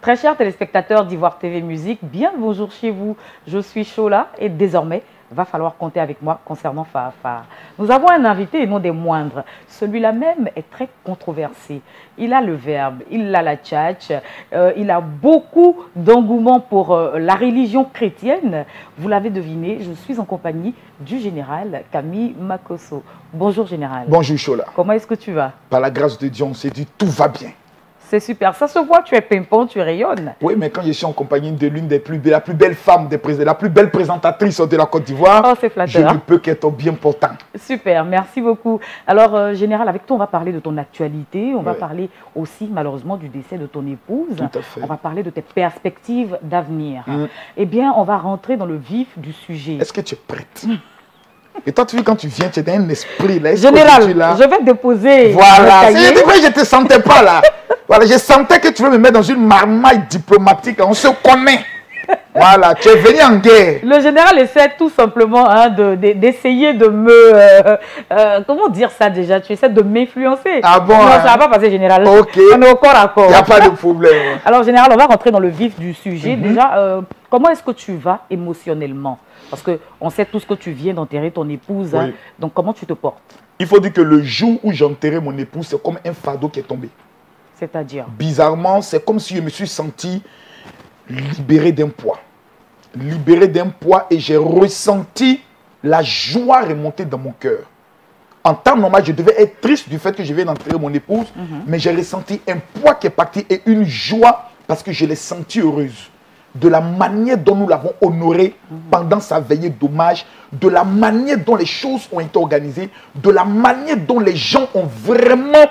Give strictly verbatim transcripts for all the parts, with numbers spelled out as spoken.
Très chers téléspectateurs d'Ivoire T V Musique, bien le bonjour chez vous. Je suis Chola et désormais, va falloir compter avec moi concernant Fafa. Nous avons un invité et non des moindres. Celui-là même est très controversé. Il a le verbe, il a la tchatch, euh, il a beaucoup d'engouement pour euh, la religion chrétienne. Vous l'avez deviné, je suis en compagnie du général Camille Makosso. Bonjour général. Bonjour Chola. Comment est-ce que tu vas? Par la grâce de Dieu, on s'est dit tout va bien. C'est super, ça se voit, tu es pimpant, tu rayonnes. Oui, mais quand je suis en compagnie de l'une des plus, de la plus belle femme, des de la plus belle présentatrice de la Côte d'Ivoire, oh, c'est flatteur, je ne hein? peux qu'être bien portant. Super, merci beaucoup. Alors, euh, Général, avec toi, on va parler de ton actualité, on va ouais. parler aussi, malheureusement, du décès de ton épouse. Tout à fait. On va parler de tes perspectives d'avenir. Mm. Eh bien, on va rentrer dans le vif du sujet. Est-ce que tu es prête? Et toi, tu vois, quand tu viens, tu es dans un esprit là. Général, là? je vais déposer. Voilà, c'est vrai, je ne te sentais pas là. Voilà, je sentais que tu veux me mettre dans une marmaille diplomatique. On se connaît. Voilà, tu es venu en guerre. Le général essaie tout simplement hein, d'essayer de, de, de me... Euh, euh, comment dire ça déjà? Tu essaies de m'influencer. Ah bon? Non, hein? ça ne va pas passer, général. Ok. On est au corps à corps. Il n'y a pas de problème. Alors, général, on va rentrer dans le vif du sujet. Mm-hmm. Déjà, euh, comment est-ce que tu vas émotionnellement? Parce qu'on sait tous que tu viens d'enterrer ton épouse. Oui. Hein, donc, comment tu te portes? Il faut dire que le jour où j'ai enterré mon épouse, c'est comme un fardeau qui est tombé. C'est-à-dire? Bizarrement, c'est comme si je me suis senti libéré d'un poids. Libéré d'un poids et j'ai ressenti la joie remonter dans mon cœur. En temps normal, je devais être triste du fait que je viens d'enterrer mon épouse, mm-hmm. mais j'ai ressenti un poids qui est parti et une joie parce que je l'ai sentie heureuse. De la manière dont nous l'avons honorée mm-hmm. pendant sa veillée d'hommage, de la manière dont les choses ont été organisées, de la manière dont les gens ont vraiment...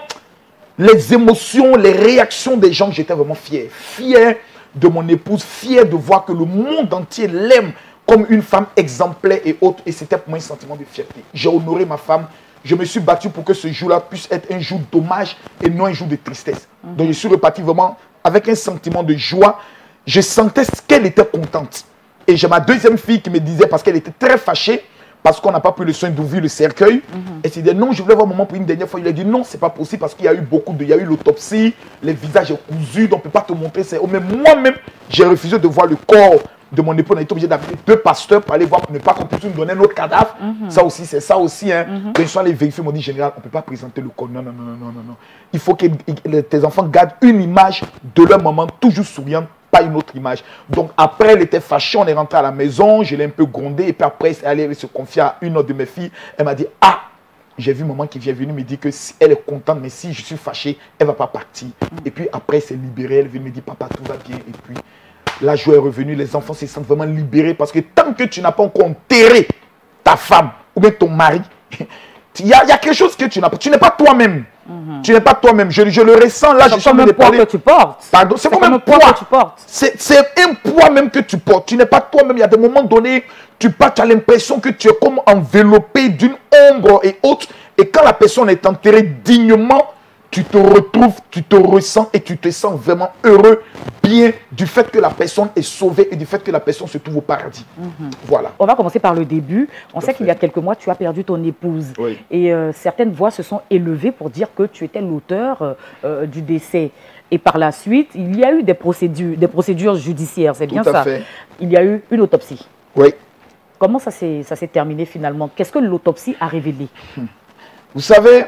Les émotions, les réactions des gens, j'étais vraiment fier. Fier de mon épouse, fier de voir que le monde entier l'aime comme une femme exemplaire et autre. Et c'était pour moi un sentiment de fierté. J'ai honoré ma femme. Je me suis battu pour que ce jour-là puisse être un jour d'hommage et non un jour de tristesse. Mm-hmm. Donc je suis reparti vraiment avec un sentiment de joie. Je sentais qu'elle était contente. Et j'ai ma deuxième fille qui me disait, parce qu'elle était très fâchée, parce qu'on n'a pas pris le soin d'ouvrir le cercueil. Mm-hmm. Et s'est dit, non, je voulais voir maman pour une dernière fois. Il a dit, non, c'est pas possible parce qu'il y a eu beaucoup de... Il y a eu l'autopsie, les visages sont cousus, donc on ne peut pas te montrer. Mais moi-même, j'ai refusé de voir le corps de mon époux. On a été obligé d'appeler deux pasteurs pour aller voir, pour ne pas qu'on puisse nous donner notre cadavre. Mm-hmm. Ça aussi, c'est ça aussi. Hein. Mm-hmm. Quand ils sont allés vérifier, ils m'ont dit, général, on ne peut pas présenter le corps. Non, non, non, non, non, non. Il faut que tes enfants gardent une image de leur maman, toujours souriante, pas une autre image. Donc après, elle était fâchée, on est rentré à la maison, je l'ai un peu grondée, et puis après, elle allait se confier à une autre de mes filles. Elle m'a dit, ah, j'ai vu maman qui vient venir me dire que si elle est contente, mais si je suis fâchée, elle ne va pas partir. Et puis après, elle s'est libérée, elle vient me dire, papa, tout va bien. Et puis, la joie est revenue, les enfants se sentent vraiment libérés, parce que tant que tu n'as pas encore enterré ta femme, ou bien ton mari, il y, y a quelque chose que tu n'as pas, tu n'es pas toi-même. Mm-hmm. Tu n'es pas toi-même. Je, je le ressens là. C'est comme un poids que tu portes. Pardon, c'est comme un poids que tu portes. C'est un poids même que tu portes. Tu n'es pas toi-même. Il y a des moments donnés, tu pars, tu as l'impression que tu es comme enveloppé d'une ombre et autres. Et quand la personne est enterrée dignement, tu te retrouves, tu te ressens et tu te sens vraiment heureux, bien du fait que la personne est sauvée et du fait que la personne se trouve au paradis. Mm-hmm. Voilà. On va commencer par le début. On Tout sait qu'il y a quelques mois, tu as perdu ton épouse. Oui. Et euh, certaines voix se sont élevées pour dire que tu étais l'auteur euh, du décès. Et par la suite, il y a eu des procédures, des procédures judiciaires, c'est bien Tout à ça. Fait. Il y a eu une autopsie. Oui. Comment ça s'est terminé finalement? Qu'est-ce que l'autopsie a révélé? Vous savez,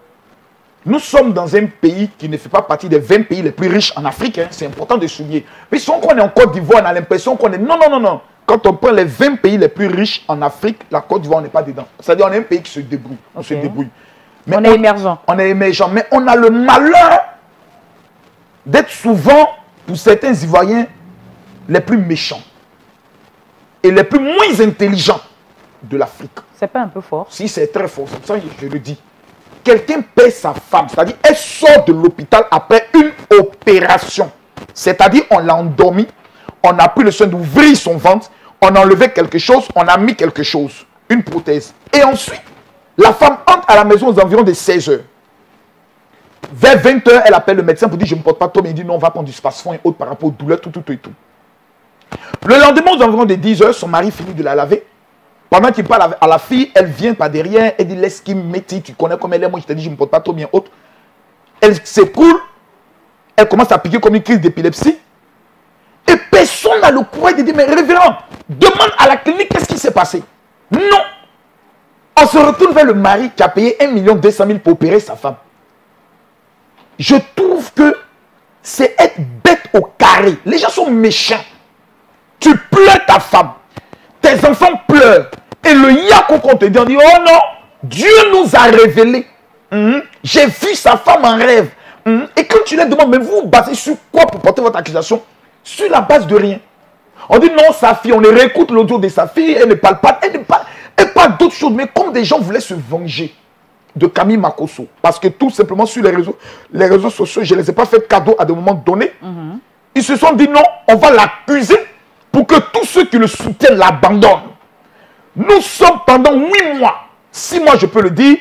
nous sommes dans un pays qui ne fait pas partie des vingt pays les plus riches en Afrique. Hein. C'est important de souligner. Mais si on est en Côte d'Ivoire, on a l'impression qu'on est... Non, non, non, non. Quand on prend les vingt pays les plus riches en Afrique, la Côte d'Ivoire, on n'est pas dedans. C'est-à-dire qu'on est un pays qui se débrouille. On okay. se débrouille. Mais on est on, émergent. On est émergent. Mais on a le malheur d'être souvent, pour certains Ivoiriens, les plus méchants. Et les plus moins intelligents de l'Afrique. C'est pas un peu fort? Si, c'est très fort. C'est pour ça que je le dis. Quelqu'un paie sa femme, c'est-à-dire elle sort de l'hôpital après une opération. C'est-à-dire on l'a endormi, on a pris le soin d'ouvrir son ventre, on a enlevé quelque chose, on a mis quelque chose, une prothèse. Et ensuite, la femme entre à la maison aux environs de seize heures. Vers vingt heures, elle appelle le médecin pour dire je ne me porte pas trop, mais il dit non, on va prendre du spasfon et autres par rapport aux douleurs, tout, tout, tout et tout. Le lendemain, aux environs de dix heures, son mari finit de la laver. Pendant qu'il parle à la fille, elle vient par derrière, elle dit laisse qu'il métille, tu connais comme elle est, moi je te dis je ne me porte pas trop bien autre. Elle s'écoule, elle commence à piquer comme une crise d'épilepsie. personne n'a le courage de dire, mais révérend, demande à la clinique qu'est-ce qui s'est passé. Non. On se retourne vers le mari qui a payé un million deux cent mille pour opérer sa femme. Je trouve que c'est être bête au carré. Les gens sont méchants. Tu pleures ta femme. Tes enfants pleurent. Et le yako qu'on te dit, on dit, oh non, Dieu nous a révélé. Mm-hmm. J'ai vu sa femme en rêve. Mm-hmm. Et quand tu leur demandes, mais vous vous basez sur quoi pour porter votre accusation? Sur la base de rien. On dit non, sa fille, on les réécoute l'audio de sa fille, elle ne parle pas, elle ne parle, elle parle d'autres choses. Mais comme des gens voulaient se venger de Camille Makosso, parce que tout simplement sur les réseaux, les réseaux sociaux, je ne les ai pas fait cadeau à des moments donnés, mm-hmm. ils se sont dit non, on va l'accuser pour que tous ceux qui le soutiennent l'abandonnent. Nous sommes pendant huit mois, six mois je peux le dire,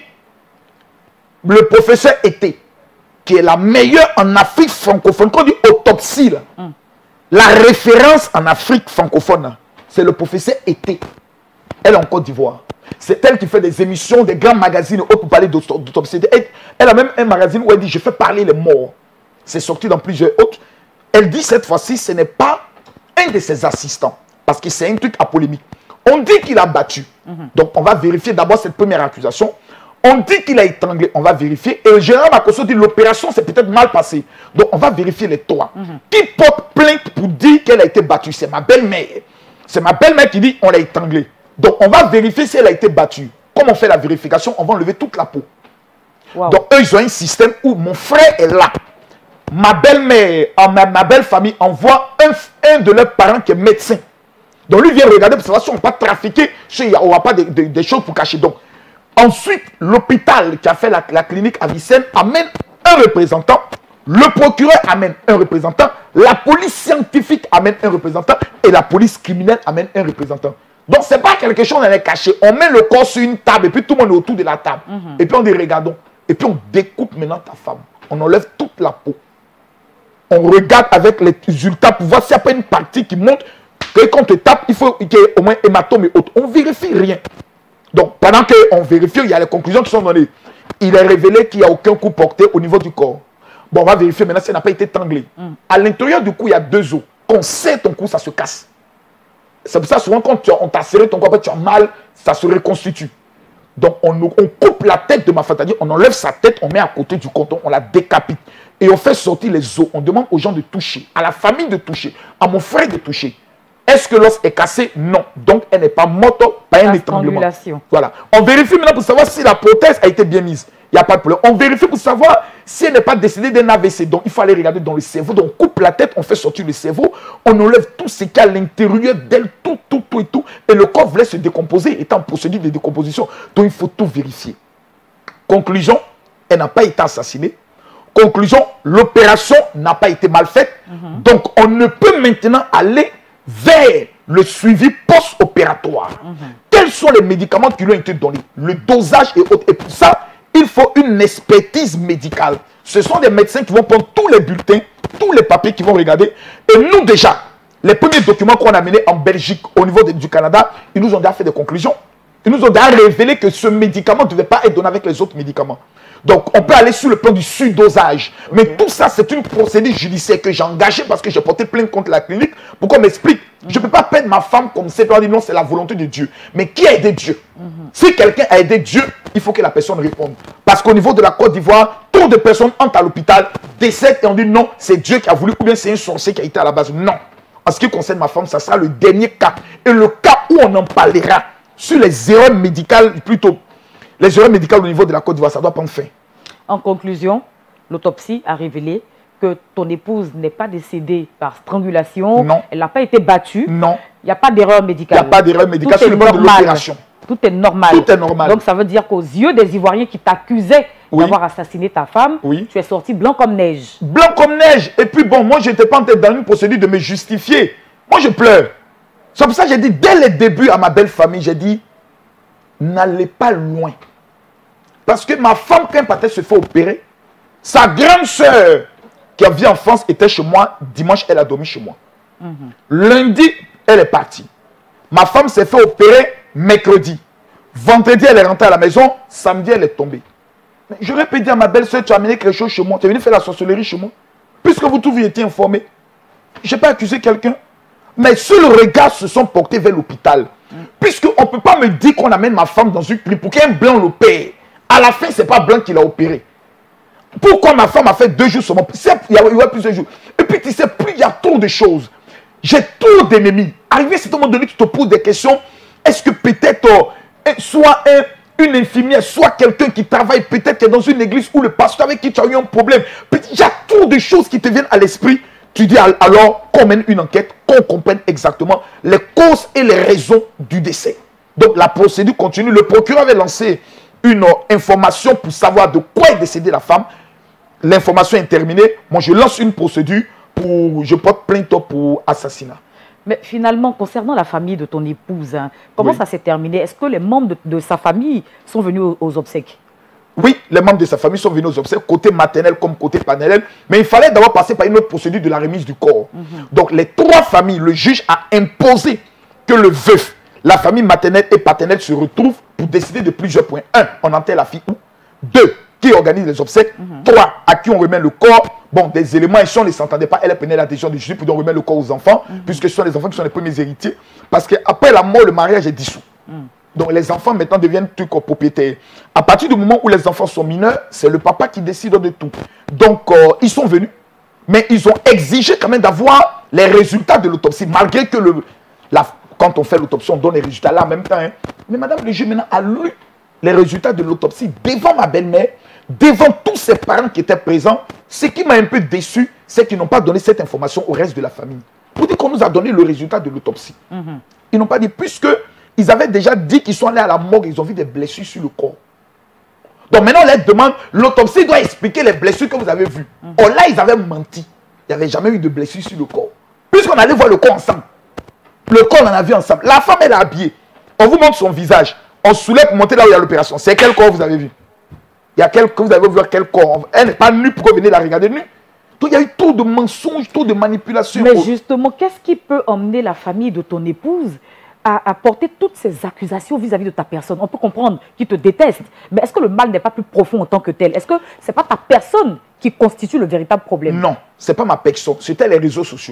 le professeur Été, qui est la meilleure en Afrique francophone, quand on dit autopsie, là, mm. la référence en Afrique francophone, c'est le professeur Été. Elle est en Côte d'Ivoire. C'est elle qui fait des émissions, des grands magazines pour parler d'autopsie. Elle a même un magazine où elle dit, je fais parler les morts. C'est sorti dans plusieurs autres. Elle dit cette fois-ci, ce n'est pas un de ses assistants, parce que c'est un truc à polémique. On dit qu'il a battu. Mm-hmm. Donc on va vérifier d'abord cette première accusation. On dit qu'il a étranglé, on va vérifier. Et le général Makosso dit l'opération s'est peut-être mal passée. Donc on va vérifier les trois. Mm-hmm. Qui porte plainte pour dire qu'elle a été battue? C'est ma belle-mère. C'est ma belle-mère qui dit on l'a étranglée. Donc on va vérifier si elle a été battue. Comme on fait la vérification, on va enlever toute la peau. Wow. Donc eux, ils ont un système où mon frère est là. Ma belle-mère, ma, ma belle-famille envoie un, un de leurs parents qui est médecin. Donc lui vient regarder pour savoir si on ne va pas trafiquer, si il n'y aura pas de, de, de choses pour cacher. Donc ensuite, l'hôpital qui a fait la, la clinique à Vicenne amène un représentant, le procureur amène un représentant, la police scientifique amène un représentant et la police criminelle amène un représentant. Donc ce n'est pas quelque chose qu'on est caché. On met le corps sur une table et puis tout le monde est autour de la table. Mm-hmm. Et puis on dit regardons. Et puis on découpe maintenant ta femme. On enlève toute la peau. On regarde avec les résultats pour voir s'il n'y a pas une partie qui montre que quand on te tape, il faut qu'il y ait au moins hématome et autres. On ne vérifie rien. Donc, pendant qu'on vérifie, il y a les conclusions qui sont données. Il est révélé qu'il n'y a aucun coup porté au niveau du corps. Bon, on va vérifier maintenant si elle n'a pas été étranglée. Mm. À l'intérieur du cou, il y a deux os. Quand on serre ton cou, ça se casse. C'est pour ça, souvent, quand tu as, on t'a serré ton corps, tu as mal, ça se reconstitue. Donc, on, on coupe la tête de ma femme, c'est-à-dire on enlève sa tête, on met à côté du canton, on la décapite. Et on fait sortir les os. On demande aux gens de toucher, à la famille de toucher, à mon frère de toucher. Est-ce que l'os est cassé? Non. Donc, elle n'est pas morte par un étranglement. Voilà. On vérifie maintenant pour savoir si la prothèse a été bien mise. Il n'y a pas de problème. On vérifie pour savoir si elle n'est pas décédée d'un A V C. Donc, il faut aller regarder dans le cerveau. Donc, on coupe la tête, on fait sortir le cerveau. On enlève tout ce qu'il y a à l'intérieur d'elle, tout, tout, tout et tout. Et le corps voulait se décomposer, est en procédure de décomposition. Donc, il faut tout vérifier. Conclusion, elle n'a pas été assassinée. Conclusion, l'opération n'a pas été mal faite. Mm-hmm. Donc, on ne peut maintenant aller vers le suivi post-opératoire. Mm-hmm. Quels sont les médicaments qui lui ont été donnés? Le dosage et autres. Et pour ça, il faut une expertise médicale. Ce sont des médecins qui vont prendre tous les bulletins, tous les papiers qui vont regarder. Et nous déjà, les premiers documents qu'on a menés en Belgique, au niveau de, du Canada, ils nous ont déjà fait des conclusions. Ils nous ont déjà révélé que ce médicament ne devait pas être donné avec les autres médicaments. Donc, on peut aller sur le plan du surdosage. Okay. Mais tout ça, c'est une procédure judiciaire que j'ai engagée parce que j'ai porté plainte contre la clinique pour qu'on m'explique. Mm-hmm. Je ne peux pas perdre ma femme comme c'est. On dit non, c'est la volonté de Dieu. Mais qui a aidé Dieu? Mm-hmm. Si quelqu'un a aidé Dieu, il faut que la personne réponde. Parce qu'au niveau de la Côte d'Ivoire, trop de personnes entrent à l'hôpital, décèdent et on dit non, c'est Dieu qui a voulu, ou bien c'est un sorcier qui a été à la base. Non. En ce qui concerne ma femme, ça sera le dernier cas. Et le cas où on en parlera sur les erreurs médicales, plutôt, les erreurs médicales au niveau de la Côte d'Ivoire, ça doit prendre fin. En conclusion, l'autopsie a révélé que ton épouse n'est pas décédée par strangulation. Non. Elle n'a pas été battue. Non. Il n'y a pas d'erreur médicale. Il n'y a pas d'erreur médicale sur le plan de l'opération. Tout est normal. Tout est normal. Donc ça veut dire qu'aux yeux des Ivoiriens qui t'accusaient oui. d'avoir assassiné ta femme, oui. tu es sorti blanc comme neige. Blanc comme neige. Et puis bon, moi je n'étais pas en tête dans une procédure de me justifier. Moi je pleure. C'est pour ça que j'ai dit dès le début à ma belle famille, j'ai dit, n'allez pas loin. Parce que ma femme, quand elle se fait opérer, sa grande soeur qui a vécu en France était chez moi. Dimanche, elle a dormi chez moi. Mm-hmm. Lundi, elle est partie. Ma femme s'est fait opérer mercredi. Vendredi, elle est rentrée à la maison. Samedi, elle est tombée. J'aurais pu dire à ma belle-soeur, tu as amené quelque chose chez moi. Tu es venu faire la sorcellerie chez moi. Puisque vous tous, vous étiez informés. Je n'ai pas accusé quelqu'un. mes seuls regards se sont portés vers l'hôpital. Mm. Puisqu'on ne peut pas me dire qu'on amène ma femme dans une clinique pour qu'un blanc l'opère. À la fin, ce n'est pas blanc qui l'a opéré. Pourquoi ma femme a fait deux jours seulement? Il y a, il y a plusieurs jours. Et puis tu sais, plus il y a trop de choses. J'ai trop d'ennemis. Arrivé à un moment donné, tu te poses des questions. Est-ce que peut-être euh, soit un, une infirmière, soit quelqu'un qui travaille peut-être dans une église ou le pasteur avec qui tu as eu un problème. Il y a trop de choses qui te viennent à l'esprit. Tu dis alors qu'on mène une enquête, qu'on comprenne exactement les causes et les raisons du décès. Donc la procédure continue. Le procureur avait lancé une euh, information pour savoir de quoi est décédée la femme. L'information est terminée. Moi, je lance une procédure pour, je porte plainte pour assassinat. Mais finalement, concernant la famille de ton épouse, hein, comment oui. ça s'est terminé? Est-ce que les membres de, de sa famille sont venus aux, aux obsèques? Oui, les membres de sa famille sont venus aux obsèques, côté maternel comme côté paternel. Mais il fallait d'abord passer par une autre procédure de la remise du corps. Mm-hmm. Donc, les trois familles, le juge a imposé que le veuf, la famille maternelle et paternelle se retrouvent pour décider de plusieurs points. Un, on enterre la fille où? Deux, qui organise les obsèques. Mm-hmm. Trois, à qui on remet le corps. Bon, des éléments, et si on ne s'entendait pas, elle prenait la décision du juge pour remettre le corps aux enfants, mm-hmm. puisque ce sont les enfants qui sont les premiers héritiers. Parce qu'après la mort, le mariage est dissous. Mm. Donc les enfants maintenant deviennent trucs propriétaires. À partir du moment où les enfants sont mineurs, c'est le papa qui décide de tout. Donc euh, ils sont venus, mais ils ont exigé quand même d'avoir les résultats de l'autopsie, malgré que le, la, quand on fait l'autopsie, on donne les résultats là en même temps. Hein. Mais madame le juge maintenant a lu les résultats de l'autopsie devant ma belle-mère, devant tous ses parents qui étaient présents. Ce qui m'a un peu déçu, c'est qu'ils n'ont pas donné cette information au reste de la famille. Pour dire qu'on nous a donné le résultat de l'autopsie. Mm-hmm. Ils n'ont pas dit, puisque ils avaient déjà dit qu'ils sont allés à la morgue, ils ont vu des blessures sur le corps. Donc maintenant, on leur demande, l'autopsie doit expliquer les blessures que vous avez vues. Mm-hmm. Or là, ils avaient menti. Il n'y avait jamais eu de blessures sur le corps. Puisqu'on allait voir le corps ensemble. Le corps, on en a vu ensemble. La femme, elle est habillée. On vous montre son visage. On soulève pour monter là où il y a l'opération. C'est quel corps vous avez vu? Il y a quel, que vous avez vu quel corps? Elle n'est pas nue, pourquoi venir la regarder nue? Donc il y a eu trop de mensonges, trop de manipulations. Mais justement, qu'est-ce qui peut emmener la famille de ton épouse à, à porter toutes ces accusations vis-à-vis de ta personne? On peut comprendre qu'ils te détestent, mais est-ce que le mal n'est pas plus profond en tant que tel? Est-ce que ce n'est pas ta personne qui constitue le véritable problème? Non, ce n'est pas ma personne, c'était les réseaux sociaux.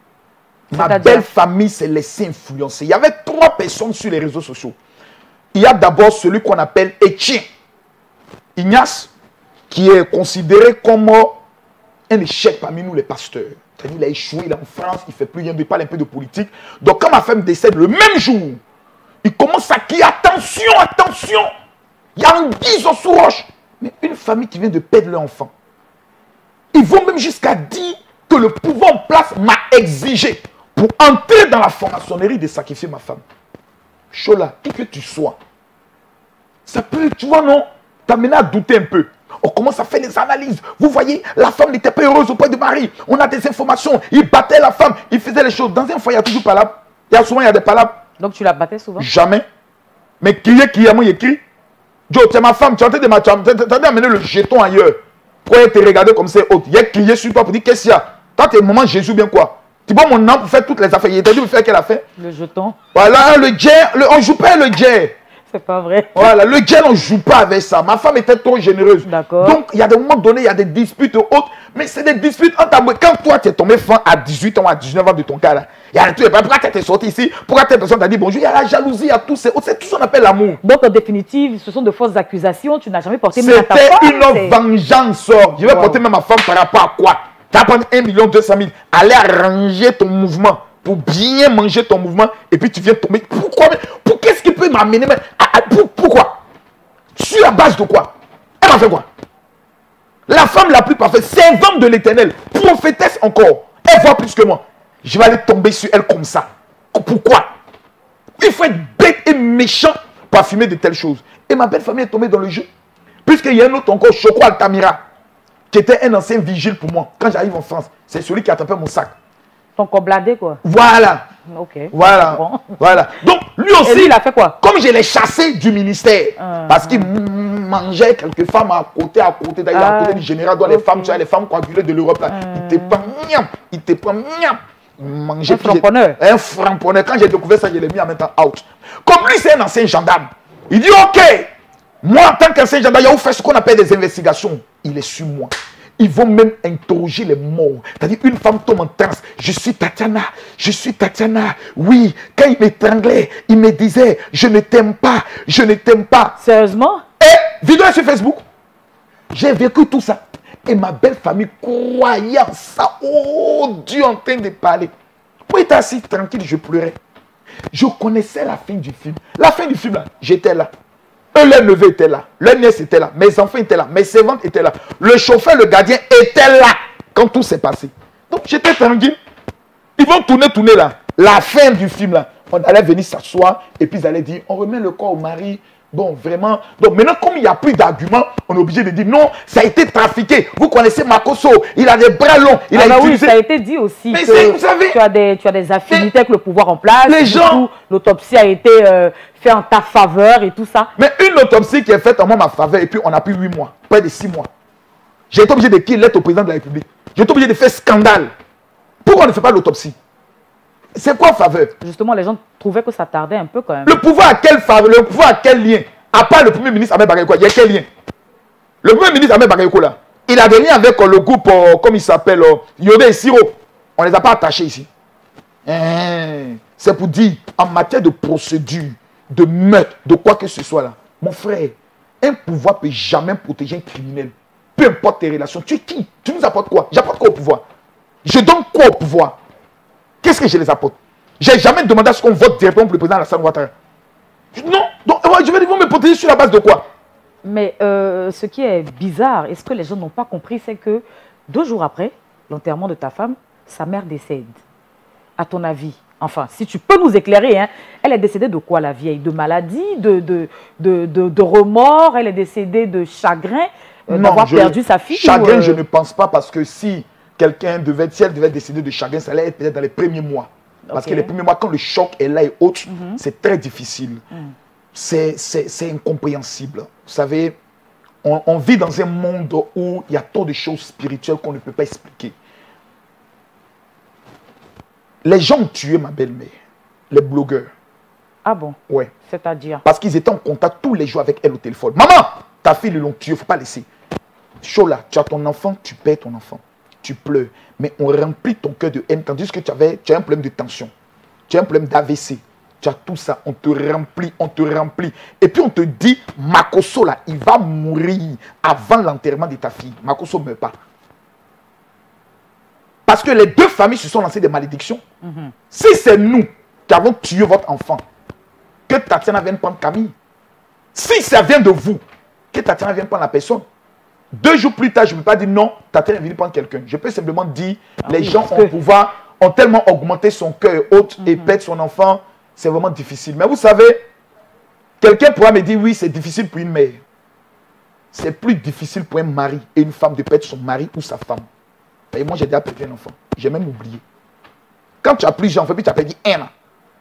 Ma belle famille s'est laissée influencer. Il y avait trois personnes sur les réseaux sociaux. Il y a d'abord celui qu'on appelle Etienne Ignace, qui est considéré comme un échec parmi nous les pasteurs. Il a échoué, il est en France, il ne fait plus rien, il parle un peu de politique. Donc quand ma femme décède le même jour, il commence à crier attention, attention, il y a un guise sous roche. Mais une famille qui vient de perdre leur enfant. Ils vont même jusqu'à dire que le pouvoir en place m'a exigé pour entrer dans la franc-maçonnerie de sacrifier ma femme. Chola, qui que tu sois, ça peut, tu vois, non, t'amener à douter un peu. On commence à faire des analyses. Vous voyez, la femme n'était pas heureuse auprès de mari. On a des informations. Il battait la femme. Il faisait les choses. Dans un foyer, il y a toujours des palabres. Il y a souvent, il y a des palabres. Donc tu la battais souvent? Jamais. Mais qui est qui a moi écrit? Joe, tu es ma femme. Tu es en train de m'amener le jeton ailleurs. Pourquoi te regarder comme c'est autre? Il a crié sur toi pour dire qu'est-ce qu'il y a? Toi, tu es le moment Jésus, bien quoi? Tu vois mon nom pour faire toutes les affaires. Il t'a dit de faire quelle affaire? Le jeton. Voilà, le jet. On ne joue pas le jet. C'est pas vrai. Voilà, le gel, on ne joue pas avec ça. Ma femme était trop généreuse. D'accord. Donc, il y a des moments donnés, il y a des disputes autres. Mais c'est des disputes entre amoureux. Quand toi, tu es tombé fin à dix-huit ans, à dix-neuf ans de ton cas, là, il y a tout. Pourquoi tu es sorti ici? Pourquoi telle personne t'a dit bonjour? Il y a la jalousie, il y a tout. C'est tout ce qu'on appelle l'amour. Donc, en définitive, ce sont de fausses accusations. Tu n'as jamais porté même à ta femme. C'était une vengeance. Je vais wow. porter même ma femme par rapport à quoi? Tu vas prendre un million deux cent mille. Aller arranger ton mouvement pour bien manger ton mouvement. Et puis, tu viens tomber. Pourquoi? Pour qu'est-ce qui peut m'amener? Pour, pourquoi? Sur la base de quoi? Elle m'a fait quoi? La femme la plus parfaite, servante de l'Éternel, prophétesse encore. Elle voit plus que moi. Je vais aller tomber sur elle comme ça. Pourquoi? Il faut être bête et méchant pour affirmer de telles choses. Et ma belle famille est tombée dans le jeu. Puisqu'il y a un autre encore, Choco Altamira, qui était un ancien vigile pour moi. Quand j'arrive en France, c'est celui qui a attrapé mon sac. Ton corps bladé, quoi. Voilà. Ok. Voilà. Bon. Voilà. Donc, lui aussi, et lui, il a fait quoi? Comme je l'ai chassé du ministère, euh, parce qu'il mangeait quelques femmes à côté, à côté, d'ailleurs, ah, à côté du général, dans okay. les femmes, tu vois, les femmes coagulées de l'Europe, là. Euh, il te prend, miam, il te prend, miam. Manger, un framponneur. Un framponneur. Quand j'ai découvert ça, je l'ai mis en même temps out. Comme lui, c'est un ancien gendarme. Il dit, ok, moi, en tant qu'ancien gendarme, il a fait ce qu'on appelle des investigations. Il est sur moi. Ils vont même interroger les morts. C'est-à-dire, une femme tombe en transe. Je suis Tatiana, je suis Tatiana. Oui, quand il m'étranglait, il me disait, je ne t'aime pas, je ne t'aime pas. Sérieusement? Et, vidéo sur Facebook. J'ai vécu tout ça. Et ma belle famille croyait en ça. Oh, Dieu en train de parler. Moi, j'étais assis tranquille, je pleurais. Je connaissais la fin du film. La fin du film, là, j'étais là. Eux, leurs neveux étaient là. Leurs nièces étaient là. Mes enfants étaient là. Mes servantes étaient là. Le chauffeur, le gardien étaient là quand tout s'est passé. Donc, j'étais tranquille. Ils vont tourner, tourner là. La fin du film, là. On allait venir s'asseoir et puis ils allaient dire, on remet le corps au mari. Bon, vraiment. Donc, maintenant, comme il n'y a plus d'arguments, on est obligé de dire, non, ça a été trafiqué. Vous connaissez Makosso. Il a des bras longs. Il ah a bah utilisé... oui, ça a été dit aussi Mais que vous savez, tu, as des, tu as des affinités avec le pouvoir en place. Les gens... L'autopsie a été euh, faite en ta faveur et tout ça. Mais une autopsie qui est faite en moi, ma faveur, et puis on a pris huit mois, près de six mois. J'ai été obligé de qui lettre au président de la République. J'ai été obligé de faire scandale. Pourquoi on ne fait pas l'autopsie? C'est quoi faveur? Justement, les gens trouvaient que ça tardait un peu quand même. Le pouvoir a quelle faveur? Le pouvoir a quel lien? À part le premier ministre Ahmed Bakayoko, il y a quel lien? Le premier ministre Ahmed Bakayoko là, il a des liens avec euh, le groupe, euh, comme il s'appelle, euh, Yodé et Siro. On ne les a pas attachés ici. Hein, c'est pour dire, en matière de procédure, de meurtre, de quoi que ce soit là, mon frère, un pouvoir ne peut jamais protéger un criminel. Peu importe tes relations. Tu es qui? Tu nous apportes quoi? J'apporte quoi au pouvoir? Je donne quoi au pouvoir? Qu'est-ce que je les apporte? J'ai jamais demandé à ce qu'on vote directement pour le président Alassane Ouattara. Non, donc je vais dire, vous me protéger sur la base de quoi? Mais euh, ce qui est bizarre, et ce que les gens n'ont pas compris, c'est que deux jours après l'enterrement de ta femme, sa mère décède. À ton avis, enfin, si tu peux nous éclairer, hein, elle est décédée de quoi, la vieille? De maladie, de, de, de, de, de remords? Elle est décédée de chagrin euh, d'avoir perdu sa fille? Chagrin, ou, euh... je ne pense pas, parce que si quelqu'un devait, si elle devait décéder de chagrin, ça allait être peut-être dans les premiers mois. Parce okay. que les premiers mois, quand le choc est là et autres, mm-hmm. c'est très difficile. Mm. C'est incompréhensible. Vous savez, on, on vit dans un monde où il y a tant de choses spirituelles qu'on ne peut pas expliquer. Les gens ont tué ma belle-mère, les blogueurs. Ah bon? Ouais. C'est-à-dire? Parce qu'ils étaient en contact tous les jours avec elle au téléphone. Maman, ta fille, ils l'ont tué, il ne faut pas laisser. Chola, tu as ton enfant, tu perds ton enfant. Tu pleures, mais on remplit ton cœur de haine, tandis que tu, avais, tu as un problème de tension, tu as un problème d'A V C, tu as tout ça, on te remplit, on te remplit. Et puis on te dit, Makosso là, il va mourir avant l'enterrement de ta fille. Makosso ne meurt pas. Parce que les deux familles se sont lancées des malédictions. Mm-hmm. Si c'est nous qui avons tué votre enfant, que Tatiana vienne prendre Camille. Si ça vient de vous, que Tatiana vienne prendre la personne. Deux jours plus tard, je ne peux pas dire non, Tatiana est venue prendre quelqu'un. Je peux simplement dire, ah les oui, gens ont, que... pouvoir, ont tellement augmenté son cœur haute mm-hmm. et perdre son enfant, c'est vraiment difficile. Mais vous savez, quelqu'un pourra me dire, oui, c'est difficile pour une mère. C'est plus difficile pour un mari et une femme de perdre son mari ou sa femme. Et moi, j'ai déjà perdu un enfant. J'ai même oublié. Quand tu as plusieurs enfants, puis tu as perdu un an,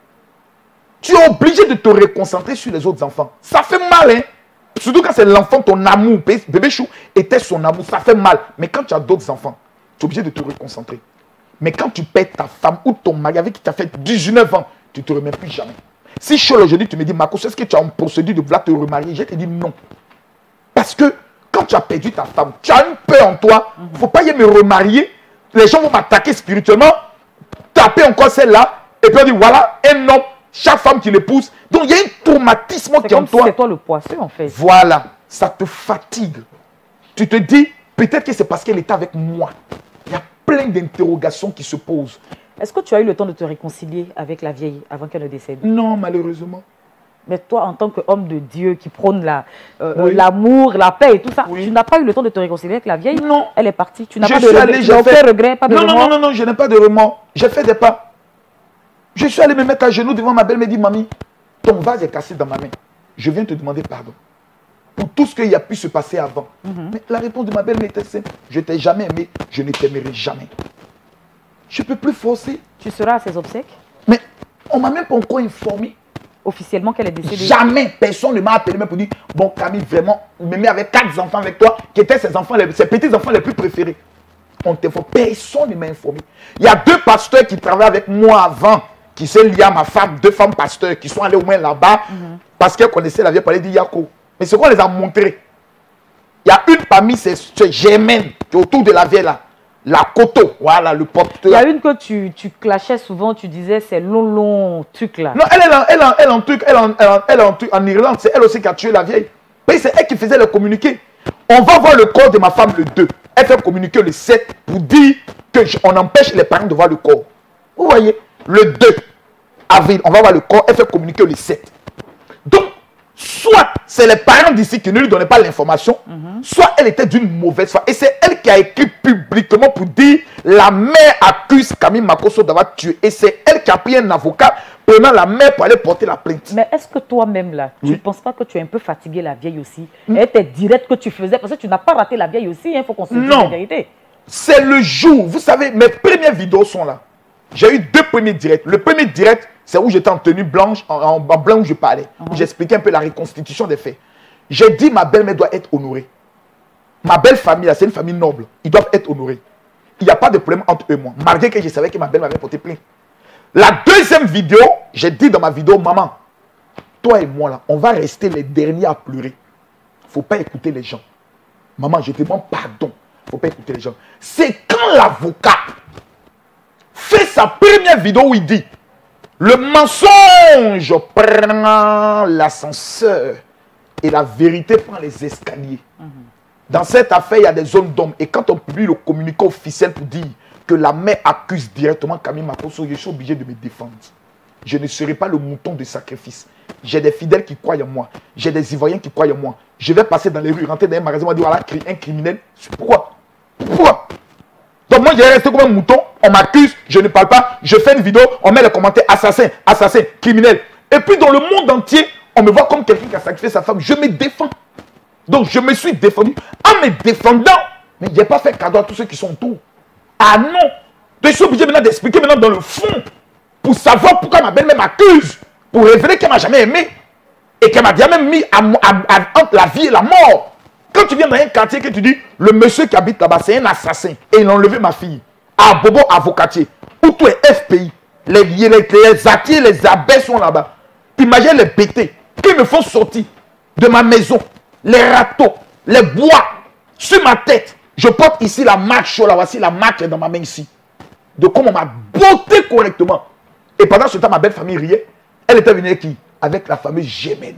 tu es obligé de te reconcentrer sur les autres enfants. Ça fait mal, hein? Surtout quand c'est l'enfant, ton amour, bébé chou était son amour, ça fait mal. Mais quand tu as d'autres enfants, tu es obligé de te reconcentrer. Mais quand tu perds ta femme ou ton mari avec qui tu as fait dix-neuf ans, tu ne te remets plus jamais. Si Chol aujourd'hui, tu me dis, Marco, est-ce que tu as une procédure de vouloir te remarier? Je te dis non. Parce que quand tu as perdu ta femme, tu as une peur en toi. Il ne faut pas y me remarier. Les gens vont m'attaquer spirituellement, taper encore celle-là, et puis on dit, voilà, un homme, chaque femme qui l'épouse. Donc il y a un traumatisme qui est en toi. C'est toi le poisson en fait. Voilà, ça te fatigue. Tu te dis, peut-être que c'est parce qu'elle était avec moi. Il y a plein d'interrogations qui se posent. Est-ce que tu as eu le temps de te réconcilier avec la vieille avant qu'elle ne décède? Non, malheureusement. Mais toi, en tant qu'homme de Dieu qui prône l'amour, la, euh, oui. la paix et tout ça, oui. tu n'as pas eu le temps de te réconcilier avec la vieille? Non. Elle est partie. Tu n'as pas de regret, fait... regret, pas de non, remords? Non, non, non, non, je n'ai pas de remords. J'ai fait des pas. Je suis allé me mettre à genoux devant ma belle, me dit, mamie, ton vase est cassé dans ma main. Je viens te demander pardon. Pour tout ce qu'il a pu se passer avant. Mm-hmm. Mais la réponse de ma belle était simple. Je ne t'ai jamais aimé, je ne t'aimerai jamais. Je ne peux plus forcer. Tu seras à ses obsèques? Mais on ne m'a même pas encore informé. Officiellement qu'elle est décédée? Jamais personne ne m'a appelé même pour dire, bon Camille, vraiment, me avec quatre enfants avec toi, qui étaient ses enfants, les, ses petits enfants les plus préférés. On t'informe. Personne ne m'a informé. Il y a deux pasteurs qui travaillaient avec moi avant, qui sont liés à ma femme, deux femmes pasteurs qui sont allés au moins là-bas, mm-hmm. parce qu'elles connaissaient la vieille parler d'Iyako. Mais ce qu'on les a montré, il y y a une parmi ces Germaines qui est autour de la vieille là. La Koto, voilà, le porteur. Il y a une que tu, tu clashais souvent, tu disais c'est long, long truc là. Non, elle est en, elle en, elle en truc, elle en, elle en, elle en, truc, en Irlande, c'est elle aussi qui a tué la vieille. Mais c'est elle qui faisait le communiqué. On va voir le corps de ma femme le deux. Elle fait communiquer le sept pour dire qu'on empêche les parents de voir le corps. Vous voyez, le deux avril, on va voir le corps, elle fait communiquer le sept. Donc, soit c'est les parents d'ici qui ne lui donnaient pas l'information, mm-hmm. soit elle était d'une mauvaise foi. Et c'est elle qui a écrit publiquement pour dire la mère accuse Camille Makosso d'avoir tué. Et c'est elle qui a pris un avocat prenant la mère pour aller porter la plainte. Mais est-ce que toi-même là, tu ne oui. penses pas que tu es un peu fatigué la vieille aussi? mm. Elle était directe que tu faisais parce que tu n'as pas raté la vieille aussi, il hein, faut qu'on se dise la vérité. C'est le jour, vous savez, mes premières vidéos sont là. J'ai eu deux premiers directs. Le premier direct, c'est où j'étais en tenue blanche, en, en, en blanc où je parlais, uh-huh. où j'expliquais un peu la reconstitution des faits. J'ai dit ma belle-mère doit être honorée. Ma belle famille, c'est une famille noble. Ils doivent être honorés. Il n'y a pas de problème entre eux et moi, malgré que je savais que ma belle m'avait porté plainte. La deuxième vidéo, j'ai dit dans ma vidéo, maman, toi et moi là, on va rester les derniers à pleurer. Il ne faut pas écouter les gens. Maman, je te demande pardon. Il ne faut pas écouter les gens. C'est quand l'avocat fait sa première vidéo où il dit le mensonge prend l'ascenseur et la vérité prend les escaliers. Mm-hmm. Dans cette affaire, il y a des zones d'hommes. Et quand on publie le communiqué officiel pour dire que la mère accuse directement Camille Makosso, je suis obligé de me défendre. Je ne serai pas le mouton de sacrifice. J'ai des fidèles qui croient en moi. J'ai des Ivoiriens qui croient en moi. Je vais passer dans les rues, rentrer dans un magasin, on va dire voilà, un criminel. Pourquoi? Pourquoi? Donc moi, je vais rester comme un mouton. On m'accuse, je ne parle pas. Je fais une vidéo, on met les commentaires assassin, assassin, criminel. Et puis dans le monde entier, on me voit comme quelqu'un qui a sacrifié sa femme. Je me défends. Donc je me suis défendu. En me défendant, mais je n'ai pas fait cadeau à tous ceux qui sont autour. Ah non! Donc je suis obligé maintenant d'expliquer maintenant dans le fond pour savoir pourquoi ma belle-mère m'accuse. Pour révéler qu'elle ne m'a jamais aimé. Et qu'elle m'a déjà même mis à, à, à, entre la vie et la mort. Quand tu viens dans un quartier que tu dis, le monsieur qui habite là-bas, c'est un assassin. Et il a enlevé ma fille. À Bobo Avocatier. Où tout est F P I. Les, les, les, les attiers, les abeilles sont là-bas. Imagine les bêtés qui me font sortir de ma maison. Les râteaux, les bois sur ma tête. Je porte ici la marque chaud, là, voici la marque dans ma main ici. De comment on m'a botté correctement. Et pendant ce temps, ma belle famille riait. Elle était venue avec qui? Avec la fameuse Gémène.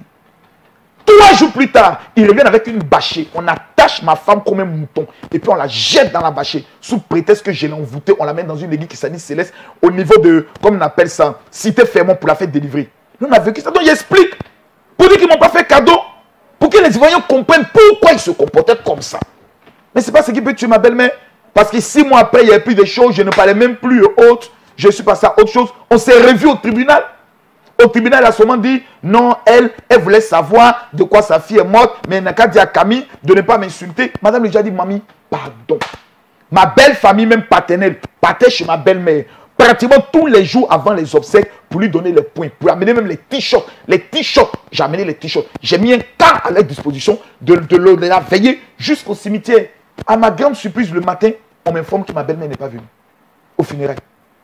Trois jours plus tard, ils reviennent avec une bâchée. On attache ma femme comme un mouton. Et puis on la jette dans la bâchée. Sous prétexte que je l'ai envoûtée, on la met dans une église qui s'appelle Céleste. Au niveau de, comme on appelle ça, Cité Fermont pour la faire délivrer. Nous, on a vécu ça. Donc j'explique. Pour dire qu'ils ne m'ont pas fait cadeau. Pour que les Ivoiriens comprennent pourquoi ils se comportaient comme ça. Mais ce n'est pas ce qui peut tuer ma belle-mère. Parce que six mois après, il n'y a plus de choses. Je ne parlais même plus autre. Je suis passé à autre chose. On s'est revu au tribunal. Au tribunal, elle a seulement dit, non, elle, elle voulait savoir de quoi sa fille est morte, mais elle n'a qu'à dire à Camille de ne pas m'insulter. Madame lui a dit, mamie, pardon. Ma belle famille, même paternelle, partait chez ma belle-mère, pratiquement tous les jours avant les obsèques, pour lui donner les points, pour amener même les t-shirts. Les t-shirts, j'ai amené les t-shirts. J'ai mis un quart à leur disposition de, de, de, de la veiller jusqu'au cimetière. À ma grande surprise, le matin, on m'informe que ma belle-mère n'est pas venue au funérail.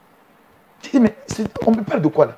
Je dis, mais on me parle de quoi là?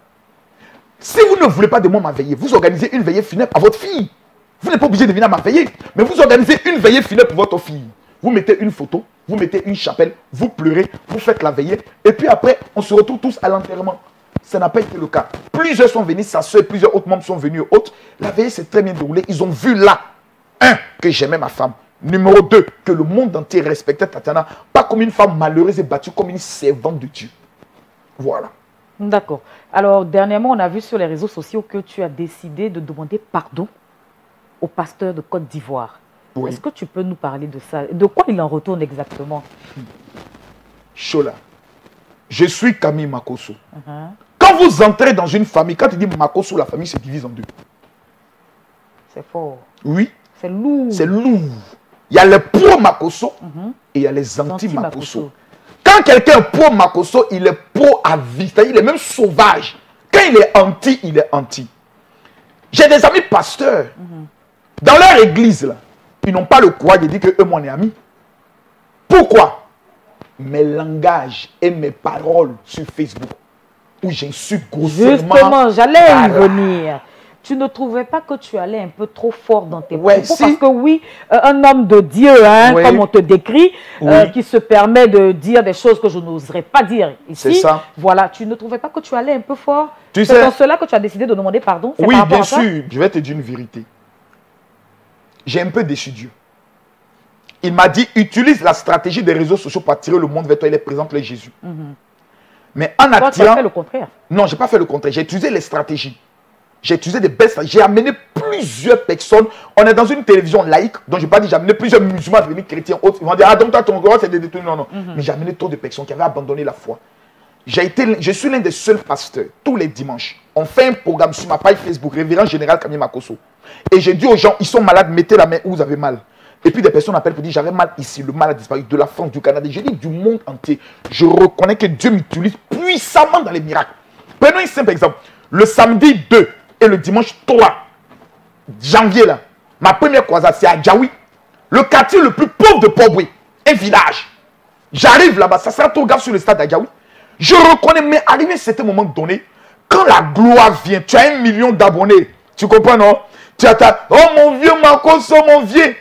Si vous ne voulez pas de moi ma veillée, vous organisez une veillée funèbre à votre fille. Vous n'êtes pas obligé de venir à ma veillée, mais vous organisez une veillée funèbre pour votre fille. Vous mettez une photo, vous mettez une chapelle, vous pleurez, vous faites la veillée, et puis après, on se retrouve tous à l'enterrement. Ça n'a pas été le cas. Plusieurs sont venus, sa soeur, plusieurs autres membres sont venus autres. La veillée s'est très bien déroulée. Ils ont vu là, un, que j'aimais ma femme. Numéro deux, que le monde entier respectait Tatiana, pas comme une femme malheureuse et battue, comme une servante de Dieu. Voilà. D'accord. Alors, dernièrement, on a vu sur les réseaux sociaux que tu as décidé de demander pardon au pasteur de Côte d'Ivoire. Oui. Est-ce que tu peux nous parler de ça? De quoi il en retourne exactement? Chola, je suis Camille Makosso. Uh-huh. Quand vous entrez dans une famille, quand tu dis Makosso, la famille se divise en deux. C'est fort. Oui. C'est lourd. C'est lourd. Il y a les pro-Makosso uh-huh. et il y a les anti-Makosso. Quand quelqu'un est pro-Makosso, il est pro à vie. C'est-à-dire il est même sauvage. Quand il est anti, il est anti. J'ai des amis pasteurs. Mm-hmm. Dans leur église, là, ils n'ont pas le courage de dire que eux, moi, on est amis. Pourquoi? Mes langages et mes paroles sur Facebook, où j'insulte grossièrement. Justement, j'allais y venir. tu ne trouvais pas que tu allais un peu trop fort dans tes Ouais, propos? si. Parce que oui, euh, un homme de Dieu, hein, Oui. comme on te décrit, euh, Oui. qui se permet de dire des choses que je n'oserais pas dire ici. C'est ça. Voilà, tu ne trouvais pas que tu allais un peu fort? Tu C'est sais- dans cela que tu as décidé de demander pardon? C'est Oui, par rapport bien à ça? sûr. Je vais te dire une vérité. J'ai un peu déçu Dieu. Il m'a dit, utilise la stratégie des réseaux sociaux pour attirer le monde vers toi. Il est présent le Jésus. Mhm. Mais en Toi, tu as attirant... fait le contraire. Non, je n'ai pas fait le contraire. J'ai utilisé les stratégies. J'ai utilisé des belles stratégies. J'ai amené plusieurs personnes. On est dans une télévision laïque. Donc, je n'ai pas dit, j'ai amené plusieurs musulmans devenus chrétiens. Autres, ils vont dire, ah, donc toi, ton gros, c'est des détenus. Non, non. Mhm. Mais j'ai amené trop de personnes qui avaient abandonné la foi. J'ai été, je suis l'un des seuls pasteurs, tous les dimanches. On fait un programme sur ma page Facebook, Révérend Général Camille Makosso. Et j'ai dit aux gens, ils sont malades, mettez la main où vous avez mal. Et puis des personnes appellent pour dire, j'avais mal ici, le mal a disparu, de la France, du Canada. J'ai dit du monde entier. Je reconnais que Dieu m'utilise puissamment dans les miracles. Prenons un simple exemple. Le samedi deux et le dimanche trois janvier, là, ma première croisade, c'est à Djaoui, le quartier le plus pauvre de Port-Boué, un village. J'arrive là-bas, ça sera tout gaffe sur le stade à Djaoui. Je reconnais, mais arrivé à un certain moment donné, quand la gloire vient, tu as un million d'abonnés. Tu comprends, non? Tu as ta, oh mon vieux Makosso, mon vieux.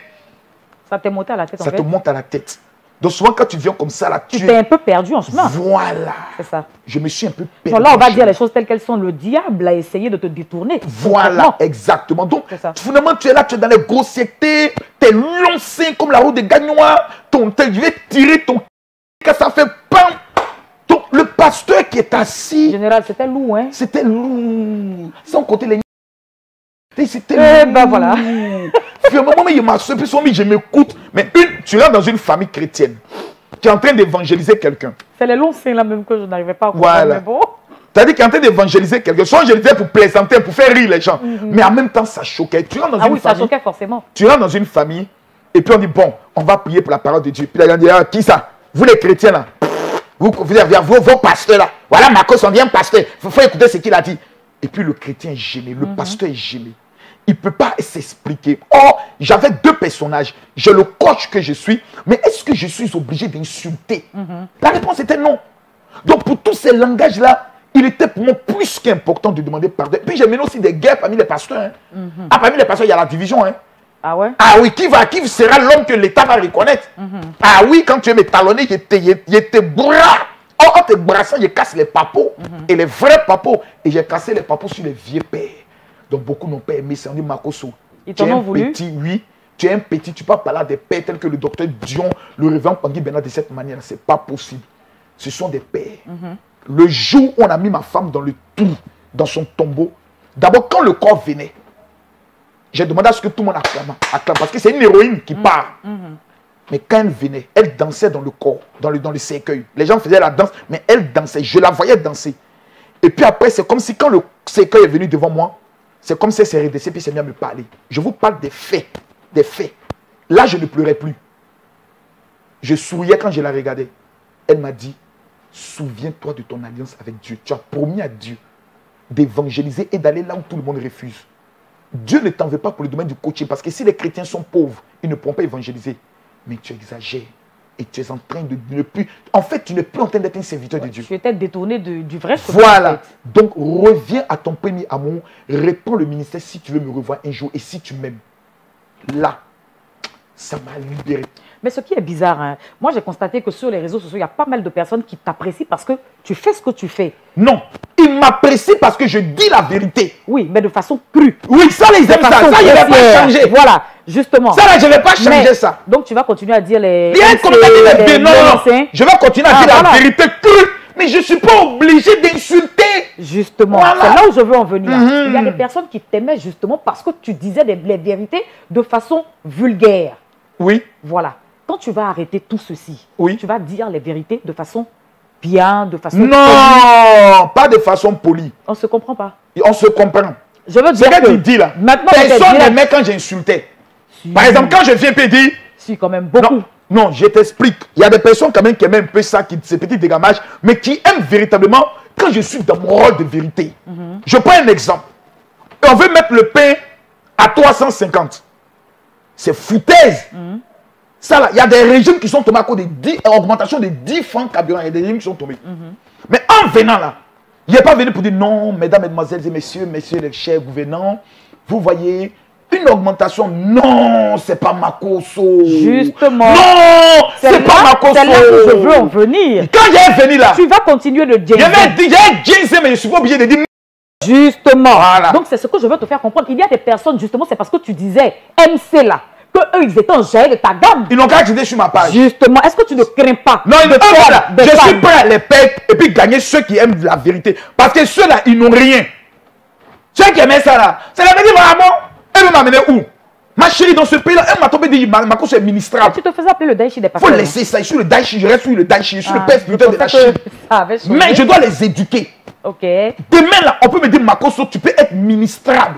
Ça t'est monté à la tête, en Ça fait. te monte à la tête. Donc souvent, quand tu viens comme ça, là, Tu tu t'es es... un peu perdu en chemin. Voilà. C'est ça. Je me suis un peu perdu. Non, là, on va chez dire moi. les choses telles qu'elles sont. Le diable a essayé de te détourner. Voilà, Concrètement. exactement. Donc, C'est ça. finalement, tu es là, tu es dans les grossièretés, tu es lancé comme la roue des Gagnois, ton, tu vais tirer ton... que ça fait pam. Donc, le pasteur qui est assis, Général, c'était lourd, hein? c'était lourd. Sans compter les... C'était Eh lourd. ben voilà. Finalement, il m'a sauvé, je m'écoute. Mais une, tu rentres dans une famille chrétienne. Tu es en train d'évangéliser quelqu'un. C'est les longs seins là même que je n'arrivais pas à comprendre. Voilà. Mais bon. C'est-à-dire qu'il est en train d'évangéliser quelqu'un. Soit je le disais pour plaisanter, pour faire rire les gens. Mais en même temps, ça choquait. Tu rentres dans Ah une oui, ça famille. choquait forcément. Tu rentres dans une famille. Et puis on dit, bon, on va prier pour la parole de Dieu. Puis là, on dit, ah, qui ça? Vous les chrétiens là. Vous, vous avez vos, vos pasteurs là. Voilà, Marcos, on vient pasteur. Il faut écouter ce qu'il a dit. Et puis le chrétien est gêné. Le pasteur est gêné. Il ne peut pas s'expliquer. Or, j'avais deux personnages. J'ai le coach que je suis. Mais est-ce que je suis obligé d'insulter? La réponse était non. Donc, pour tous ces langages-là, il était pour moi plus qu'important de demander pardon. Puis j'ai mené aussi des guerres parmi les pasteurs. Hein. Ah, parmi les pasteurs, il y a la division. Hein. Ah ouais? Ah oui, qui, va, qui sera l'homme que l'État va reconnaître? Ah oui, quand tu es métalonné, il te, il, il te bras. Oh, en te brassant, je casse les papos. Et les vrais papos. Et j'ai cassé les papos sur les vieux pères. Donc beaucoup n'ont pas aimé, c'est on dit Makosso. Ils Tu es t'en ont un voulu? petit, oui. Tu es un petit, tu peux parler à des pères tels que le docteur Dion, le révérend Pangui Bernard de cette manière. C'est pas possible. Ce sont des pères. Le jour où on a mis ma femme dans le trou, dans son tombeau, d'abord quand le corps venait, j'ai demandé à ce que tout le monde acclame, acclame parce que c'est une héroïne qui part. Mais quand elle venait, elle dansait dans le corps, dans le, dans le cercueil. Les gens faisaient la danse, mais elle dansait. Je la voyais danser. Et puis après, c'est comme si quand le cercueil est venu devant moi, c'est comme si elle s'est redressée puis elle s'est mise à me parler. Je vous parle des faits. Des faits. Là, je ne pleurais plus. Je souriais quand je la regardais. Elle m'a dit, souviens-toi de ton alliance avec Dieu. Tu as promis à Dieu d'évangéliser et d'aller là où tout le monde refuse. Dieu ne t'en veut pas pour le domaine du coaching. Parce que si les chrétiens sont pauvres, ils ne pourront pas évangéliser. Mais tu exagères. Et tu es en train de ne plus... En fait, tu n'es plus en train d'être un serviteur de Dieu. Tu étais détourné de- du vrai chemin. Voilà. en fait. Donc, reviens à ton premier amour. Réponds le ministère si tu veux me revoir un jour et si tu m'aimes. Là, ça m'a libéré. Mais ce qui est bizarre, hein, moi j'ai constaté que sur les réseaux sociaux, il y a pas mal de personnes qui t'apprécient parce que tu fais ce que tu fais. Non, il m'apprécie parce que je dis la vérité. Oui, mais de façon crue. Oui, ça, les De aiment ça. façon Ça, je ne vais pas grossière. changer. Voilà, justement. Ça, là, je ne vais pas changer Mais- ça. Donc tu vas continuer à dire les... Bien comme tu as dit les les- non, les non, anciens. je vais continuer à Ah, dire la voilà. vérité crue. Mais je ne suis pas obligé d'insulter. Justement, Voilà. c'est là où je veux en venir. Mhm. Il y a des personnes qui t'aimaient justement parce que tu disais des, les vérités de façon vulgaire. Oui, Voilà. Quand tu vas arrêter tout ceci, Oui. tu vas dire les vérités de façon bien, de façon... non, pas de façon polie. On ne se comprend pas. On se comprend. Je veux Ce dire que que... tu dis là, Maintenant, on personne te dit- n'aimait quand j'insultais. Si. Par exemple, quand je viens et dire... Si, quand même, beaucoup. Non, non, je t'explique. Il y a des personnes quand même qui aiment un peu ça, qui, ces petits dégamages, mais qui aiment véritablement quand je suis dans mon rôle de vérité. Je prends un exemple. On veut mettre le pain à trois cent cinquante. C'est foutaise. Ça là, il y a des régimes qui sont tombés à cause de dix, augmentation de dix francs carburant. Il y a des régimes qui sont tombés. Mais en venant là, Il n'est pas venu pour dire non, mesdames, mesdemoiselles et messieurs, messieurs les chers gouvernants, vous voyez, une augmentation, non, c'est pas Makosso. Justement. Non, c'est pas Makosso. C'est là que je veux en venir. Quand j'ai venu là, tu vas continuer le je vais dire, j'ai dit, mais je suis pas obligé de dire. Justement. Voilà. Donc c'est ce que je veux te faire comprendre. Il y a des personnes, justement, c'est parce que tu disais M C là, que eux ils étaient en jaillit de ta gamme. Ils n'ont qu'à quitter sur ma page. Justement, est-ce que tu ne crains pas? Non, ils ne craint pas. Je fans. suis prêt à les perdre et puis gagner ceux qui aiment la vérité. Parce que ceux-là, ils n'ont rien. Ceux qui aimaient ça là, c'est la vérité vraiment. Elle m'a amené où? Ma chérie, dans ce pays-là, elle m'a tombé dit ma, ma cause est ministrable. Tu te faisais appeler le Daichi des Il faut laisser ça. Je suis le Daichi, je reste sur le Daichi, je suis ah, le père spirituel de la Chine. Mais je dois les éduquer. Ok. Demain là, on peut me dire Makosso, tu peux être ministrable.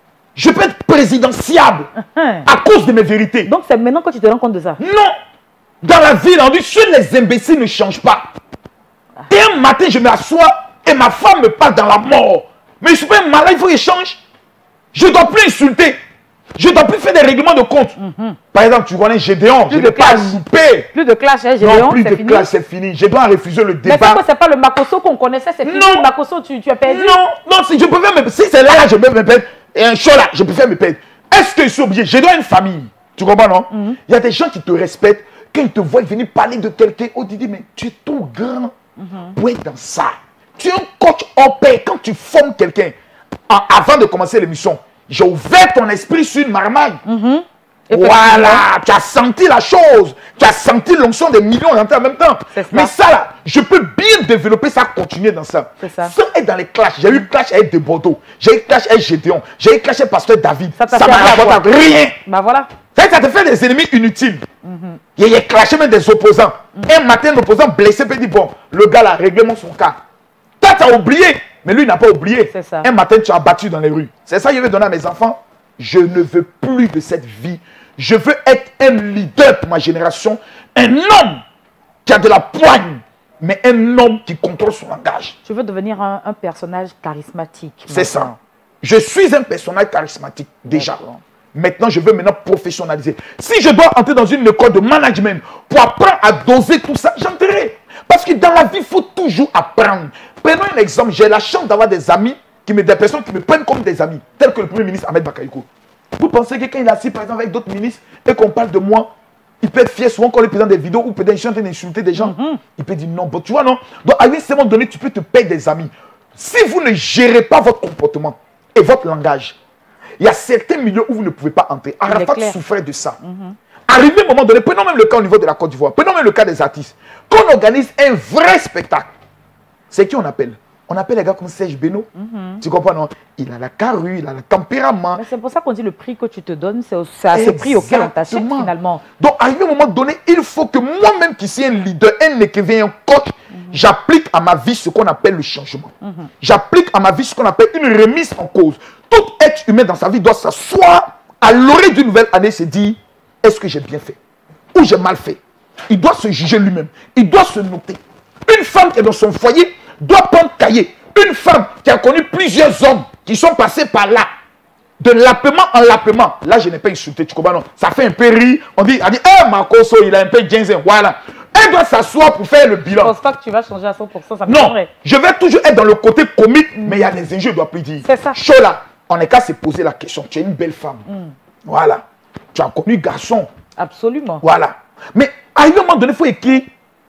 Je peux être présidentiable uh-huh. à cause de mes vérités. Donc c'est maintenant que tu te rends compte de ça? Non. Dans la vie, on dit que les imbéciles ne changent pas. Ah. Et un matin, je m'assois et ma femme me parle dans la mort. Mais je suis pas malade, il faut qu'il change. Je ne dois plus insulter. Je ne dois plus faire des règlements de compte. Mm-hmm. Par exemple, tu connais Gédéon, plus je n'ai pas loupé. Plus de clash, hein, Gédéon, non, plus de clash, c'est fini. Je dois refuser le débat. Mais c'est pas le Makosso qu'on connaissait, c'est fini. Non. Makosso, tu, tu as perdu. Non, non, si je préfère me si c'est là, là, je peux me perdre. Et un show là, je préfère me perdre. Est-ce que je suis obligé? Je dois une famille. Tu comprends, non? Mm-hmm. Il y a des gens qui te respectent. Quand ils te voient venir parler de quelqu'un, oh, ils disent, mais tu es trop grand mm-hmm. pour être dans ça. Tu es un coach en paix. Quand tu formes quelqu'un, avant de commencer l'émission, j'ai ouvert ton esprit sur une marmaille. Mm-hmm. Voilà, tu as senti la chose. Tu as senti l'onction des millions rentrer en même temps. Mais ça là, je peux bien développer ça, continuer dans ça. ça. Sans être dans les clashs. J'ai eu clash avec de Bordeaux. J'ai eu clash avec Gédéon. J'ai eu clash avec Pasteur David. Ça m'a rapporté rien. Bah voilà. Ça, ça te fait des ennemis inutiles. Mm-hmm. Il a clashé même des opposants. Mm-hmm. Un matin, l'opposant blessé peut dire, bon, le gars là, règle-moi son cas. Toi, tu as oublié. Mais lui, il n'a pas oublié. Ça. Un matin, tu as battu dans les rues. C'est ça que je vais donner à mes enfants. Je ne veux plus de cette vie. Je veux être un leader pour ma génération. Un homme qui a de la poigne, mais un homme qui contrôle son langage. Tu veux devenir un, un personnage charismatique. C'est ça. Je suis un personnage charismatique, déjà. Maintenant, je veux maintenant professionnaliser. Si je dois entrer dans une école de management pour apprendre à doser tout ça, j'entrerai. Parce que dans la vie, il faut toujours apprendre. Prenons un exemple. J'ai la chance d'avoir des amis, qui me, des personnes qui me prennent comme des amis, tels que le Premier ministre Ahmed Bakayoko. Vous pensez que quand il est assis, par exemple, avec d'autres ministres, et qu'on parle de moi, il peut être fier souvent quand il présente des vidéos ou peut-être en train d'insulter des gens. Mm-hmm. Il peut dire non. Bon, tu vois, non? Donc, à un moment donné, tu peux te perdre des amis. Si vous ne gérez pas votre comportement et votre langage, il y a certains milieux où vous ne pouvez pas entrer. Arafat souffrait de ça. Mm-hmm. Arrivé à un moment donné, prenons même le cas au niveau de la Côte d'Ivoire, prenons même le cas des artistes. Quand on organise un vrai spectacle, c'est qui on appelle? On appelle les gars comme Serge Beno. Mm-hmm. Tu comprends, non? Il a la carrure, il a le tempérament. C'est pour ça qu'on dit le prix que tu te donnes, c'est à ce prix auquel on t'achète finalement. Donc, à un moment donné, il faut que moi-même qui suis un leader, un écrivain, un coach, mm-hmm. j'applique à ma vie ce qu'on appelle le changement. Mm-hmm. J'applique à ma vie ce qu'on appelle une remise en cause. Tout être humain dans sa vie doit s'asseoir à l'orée d'une nouvelle année et se dire, est-ce que j'ai bien fait ou j'ai mal fait? Il doit se juger lui-même. Il doit se noter. Une femme qui est dans son foyer doit prendre cahier. Une femme qui a connu plusieurs hommes qui sont passés par là, de l'appement en l'appement. Là, je n'ai pas insulté, tu comprends, non? Ça fait un peu rire. On dit, on dit, eh, Makosso, il a un peu ginseng. Voilà. Elle doit s'asseoir pour faire le bilan. Je ne pense pas que tu vas changer à cent pour cent. Ça me non, vrai. Je vais toujours être dans le côté comique, mm. mais il y a des enjeux, je dois plus dire. C'est ça. Chola, on n'est qu'à se poser la question. Tu es une belle femme. Mm. Voilà. Tu as connu garçon. Absolument. Voilà. Mais à un moment donné, il faut écrire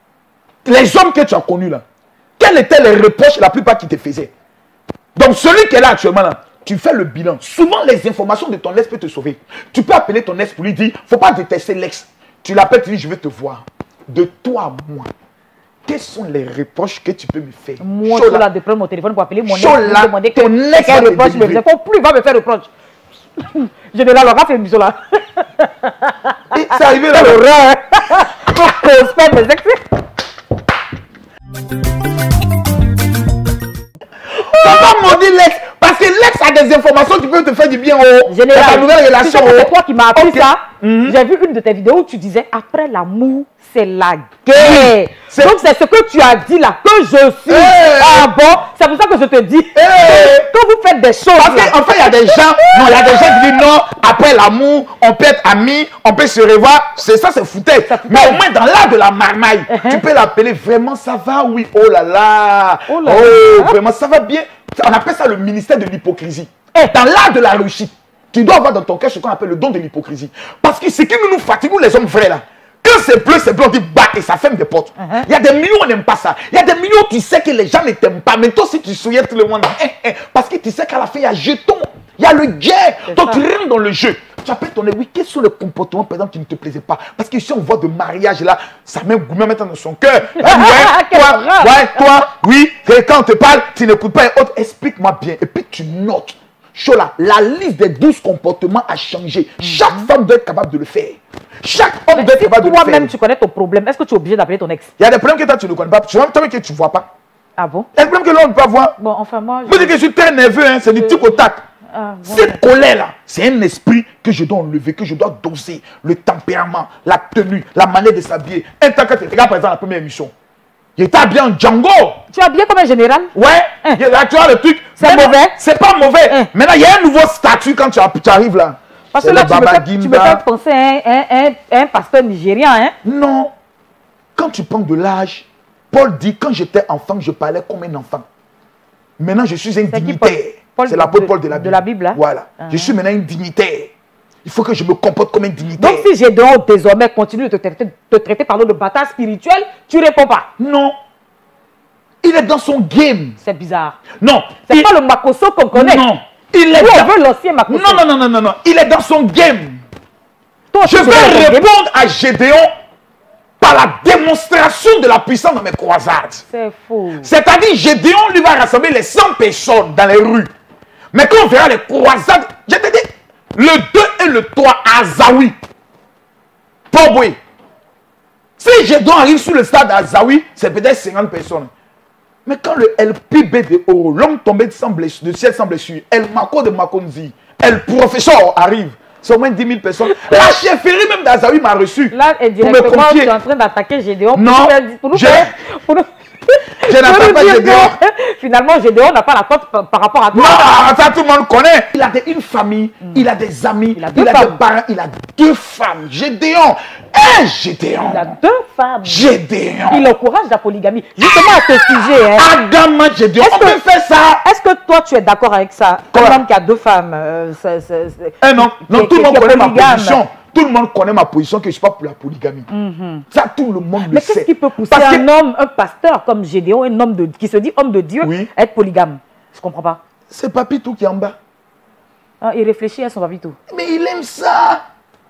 les hommes que tu as connus là. Quels étaient les reproches la plupart qui te faisaient? Donc celui qui est là actuellement là, tu fais le bilan. Souvent les informations de ton ex peuvent te sauver. Tu peux appeler ton ex pour lui dire, il ne faut pas détester l'ex. Tu l'appelles, tu dis, je veux te voir. De toi à moi, quels sont les reproches que tu peux me faire? Moi, je vais prendre mon téléphone pour appeler mon ex. Pour demander ton ex quel reproche me faisait. Plus il va me faire reproche. Je ne l'aurai pas fait, Misola. C'est arrivé là. L'horreur. J'espère mes ex. Papa m'a dit l'ex, parce que l'ex a des informations qui peuvent te faire du bien au général. Ta nouvelle relation. C'est toi qui m'as appris okay. ça. Mm-hmm. J'ai vu une de tes vidéos où tu disais après l'amour, c'est la guerre. Oui, donc c'est ce que tu as dit là, que je suis. Hey. Ah bon, c'est pour ça que je te dis, Hey. quand vous faites des choses Parce là, qu'en fait, il y a des gens, non, il y a des gens qui disent non, après l'amour, on peut être amis, on peut se revoir. C'est ça, c'est foutaise. Mais au moins, dans l'art de la marmaille, Uh-huh. tu peux l'appeler vraiment, ça va, oui, oh là là. Oh là Oh, là. vraiment, ça va bien. On appelle ça le ministère de l'hypocrisie. Eh. Dans l'art de la réussite, tu dois avoir dans ton cœur ce qu'on appelle le don de l'hypocrisie. Parce que ce qui nous, nous fatigue, nous les hommes vrais là, quand c'est bleu, c'est blanc, on dit bah et ça ferme des portes. Il Uh-huh. y a des millions, on n'aime pas ça. Il y a des millions, tu sais que les gens ne t'aiment pas. Mais toi, si tu souviens tout le monde, hein, hein, parce que tu sais qu'à la fin, il y a jeton, il y a le guerre. Donc ça. tu rentres dans le jeu. Tu appelles ton oui, quels sont les comportements, par exemple, qui ne te plaisaient pas? Parce que si on voit de mariage là, ça met gourmet maintenant dans son cœur. Hein, ouais, Quelle toi, horreur. ouais, toi, oui, et quand on te parle, tu n'écoutes pas et autres. Explique-moi bien. Et puis tu notes. Chola, la liste des douze comportements a changé. Chaque femme doit être capable de le faire. Chaque homme mais doit être si capable de le faire. toi-même tu connais ton problème, est-ce que tu es obligé d'appeler ton ex? Il y a des problèmes que toi tu ne connais pas. Tu vois toi que tu ne vois pas. Ah bon? Il y a des problèmes que l'on ne peut pas voir. Bon, enfin moi... Moi, je dis que je suis très nerveux, hein, c'est du tic au tac. Ah, bon. Cette colère-là, c'est un esprit que je dois enlever, que je dois doser. Le tempérament, la tenue, la manière de s'habiller. Un temps que tu regardes par exemple la première émission, il était habillé en Django. Tu es habillé comme un général? Ouais, Hein. il y a- là tu vois le truc. C'est Maintenant, mauvais? C'est pas mauvais. Hein. Maintenant, il y a un nouveau statut quand tu, tu arrives là. Parce C'est que là, le tu me, Baba fais, tu me Gimba. fais penser à un, un, un, un pasteur nigérien, hein? Non. Quand tu prends de l'âge, Paul dit, quand j'étais enfant, je parlais comme un enfant. Maintenant, je suis un C'est qui, dignitaire. Paul? Paul C'est l'apôtre de- Paul de la Bible. de la Bible, hein? Voilà. Ah. Je suis maintenant un dignitaire. Il faut que je me comporte comme un dignitaire. Donc si Gédéon désormais continue de te traiter, te traiter pardon, de bâtard spirituel, tu réponds pas. Non. Il est dans son game. C'est bizarre. Non. C'est il... pas le Makosso qu'on connaît. Non. Il est Nous, on dans... veut l'ancien Makosso. Non, non, non, non, non, non. Il est dans son game. Toi, Je tu vais serais dans ton game. répondre à Gédéon par la démonstration de la puissance dans mes croisades. C'est faux. C'est-à-dire, Gédéon lui va rassembler les cent personnes dans les rues. Mais quand on verra les croisades, je te dis, le deux et le trois à Zawi, Poboué. Si Gédéon arrive sur le stade à Zawi, c'est peut-être cinquante personnes. Mais quand le L P B de Oro, l'homme tombé de, sans blessure, de ciel sans blessure, El Mako de Makonzi, El Professeur arrive, c'est au moins dix mille personnes. La chefferie même d'Azawi m'a reçu. Là, pour me indirectement, tu confier. es en train d'attaquer Gédéon. Pour Non, nous faire- pour nous je- faire- pour nous- Je n'attaque pour nous pas dire Gédéon. que, Finalement, Gédéon n'a pas la cote par, par rapport à toi. Non, ça tout le monde connaît. Il a des- une famille, il a des amis, Il a il deux a, des femmes. parents, il a deux femmes. Gédéon. Eh, Gédéon. Il a deux femmes. Gédéon. Il encourage la polygamie. Justement à ce sujet, hein, Adama Gédéon. Est-ce On que- peut faire ça. est-ce que toi tu es d'accord avec ça? Quoi? Un homme qui a deux femmes, euh, c'est- c'est- c'est- Eh non, non, qui- tout le qui- monde qui est connaît ma polygame. position. Tout le monde connaît ma position que je ne suis pas pour la polygamie. Ça, tout le monde le Mais sait. qu'est-ce qui peut pousser Parce que- un homme, un pasteur comme Gédéon, un homme de, qui se dit homme de Dieu, Oui. à être polygame? Je comprends pas. C'est Papitou qui est en bas. Ah, il réfléchit à son papito. Mais il aime ça.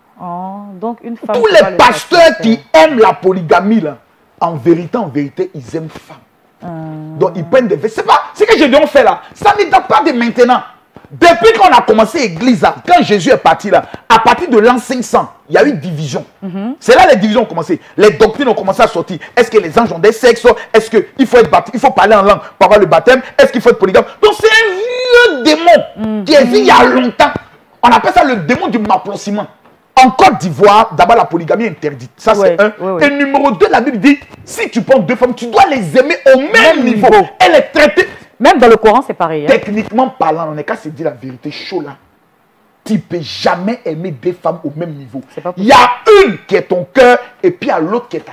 Oh, donc une femme. Tous c'est pas les le pasteurs sexe, qui aiment la polygamie, là, en vérité, en vérité, ils aiment femme. Donc ils prennent des vêtements. C'est pas ce que Gédéon fait là. Ça ne date pas de maintenant. Depuis qu'on a commencé l'église, là, quand Jésus est parti là, à partir de l'an cinq cents, il y a eu division. C'est là les divisions ont commencé. Les doctrines ont commencé à sortir. Est-ce que les anges ont des sexes? Est-ce qu'il faut être baptisé? Il faut parler en langue pour avoir le baptême? Est-ce qu'il faut être polygame? Donc c'est un vieux démon qui est vu il y a longtemps. On appelle ça le démon du maplociment. En Côte d'Ivoire, d'abord la polygamie est interdite. Ça Ouais, c'est un. ouais, ouais. Et numéro deux, la Bible dit, si tu prends deux femmes, tu dois les aimer au même, Même niveau. niveau. Elle est traitée. Même dans le Coran, c'est pareil. hein. Techniquement parlant, on n'est qu'à se dire la vérité chaud là. Tu ne peux jamais aimer deux femmes au même niveau. C'est pas Il y a une qui est ton cœur et puis il y a l'autre qui est ta.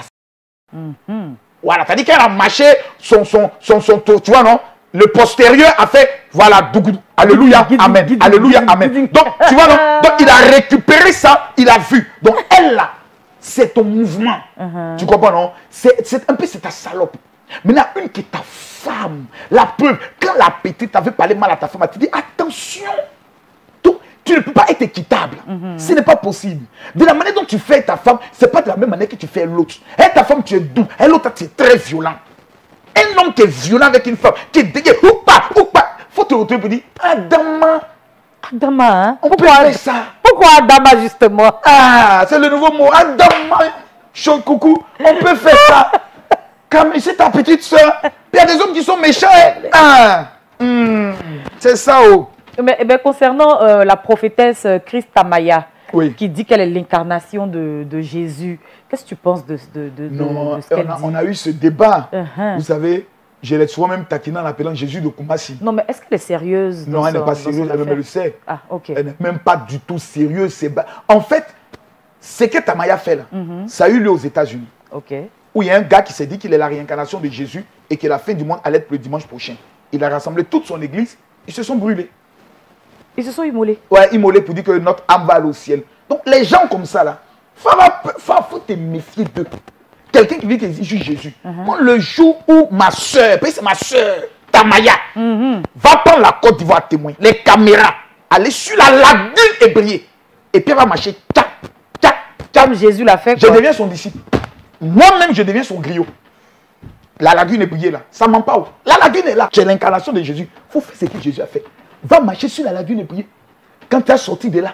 Mhm. Voilà, t'as dit qu'elle a mâché son, son, son, son, tour, tu vois, non? Le postérieur a fait, voilà, dougou, alléluia, Guidi, amen, guidi, alléluia, guidi, amen. guidi. Donc, tu vois, non? Donc, il a récupéré ça, il a vu. Donc, elle là, c'est ton mouvement. Uh-huh. Tu comprends, non? C'est c'est un peu, c'est ta salope. Maintenant, une qui est ta femme, la preuve, quand la petite avait parlé mal à ta femme, elle te dit, attention, donc, tu ne peux pas être équitable. Ce n'est pas possible. De la manière dont tu fais ta femme, ce n'est pas de la même manière que tu fais l'autre. Et ta femme, tu es doux. Et l'autre, tu es très violent. Un homme qui est violent avec une femme, qui est dégueu, ou pas, ou pas, faut te retrouver pour dire, Adama, Adama, hein? on peut Pourquoi, faire ça. pourquoi Adama, justement? Ah, c'est le nouveau mot, Adama, chaud coucou, on peut faire ça. Comme c'est ta petite soeur. Il y a des hommes qui sont méchants. hein. Ah, hmm, c'est ça, oh. Mais, mais concernant euh, la prophétesse euh, Christ Tamaya, Oui. qui dit qu'elle est l'incarnation de, de Jésus, Qu'est-ce que tu penses de, de, de, non, de, de ce qu'elle on, a, dit? on a eu ce débat. Uh-huh. Vous savez, je l'ai souvent même taquiné en l'appelant Jésus de Koumassi. Non, mais est-ce qu'elle est sérieuse? Non, elle n'est pas sérieuse, elle le sait. Ah, ok. Elle n'est même pas du tout sérieuse. En fait, ce que Tamaya fait là, mm-hmm. ça a eu lieu aux États-Unis. Ok. Où il y a un gars qui s'est dit qu'il est la réincarnation de Jésus et que la fin du monde allait être le dimanche prochain. Il a rassemblé toute son église, ils se sont brûlés. Ils se sont immolés? Ouais, immolés pour dire que notre âme va aller au ciel. Donc les gens comme ça là, il faut, faut te méfier d'eux. Quelqu'un qui dit qu'il existe Jésus. Uh-huh. Moi, le jour où ma soeur, c'est ma soeur, Tamaya, mm-hmm. va prendre la Côte d'Ivoire témoin, les caméras, aller sur la lagune et briller. Et puis elle va marcher, tchac, tchac, tchac. Comme Jésus l'a fait. Je quoi. deviens son disciple. Moi-même, je deviens son griot. La lagune est brillée là. Ça ne ment pas. Où. La lagune est là. C'est l'incarnation de Jésus. Il faut faire ce que Jésus a fait. Va marcher sur la lagune et briller. Quand tu as sorti de là,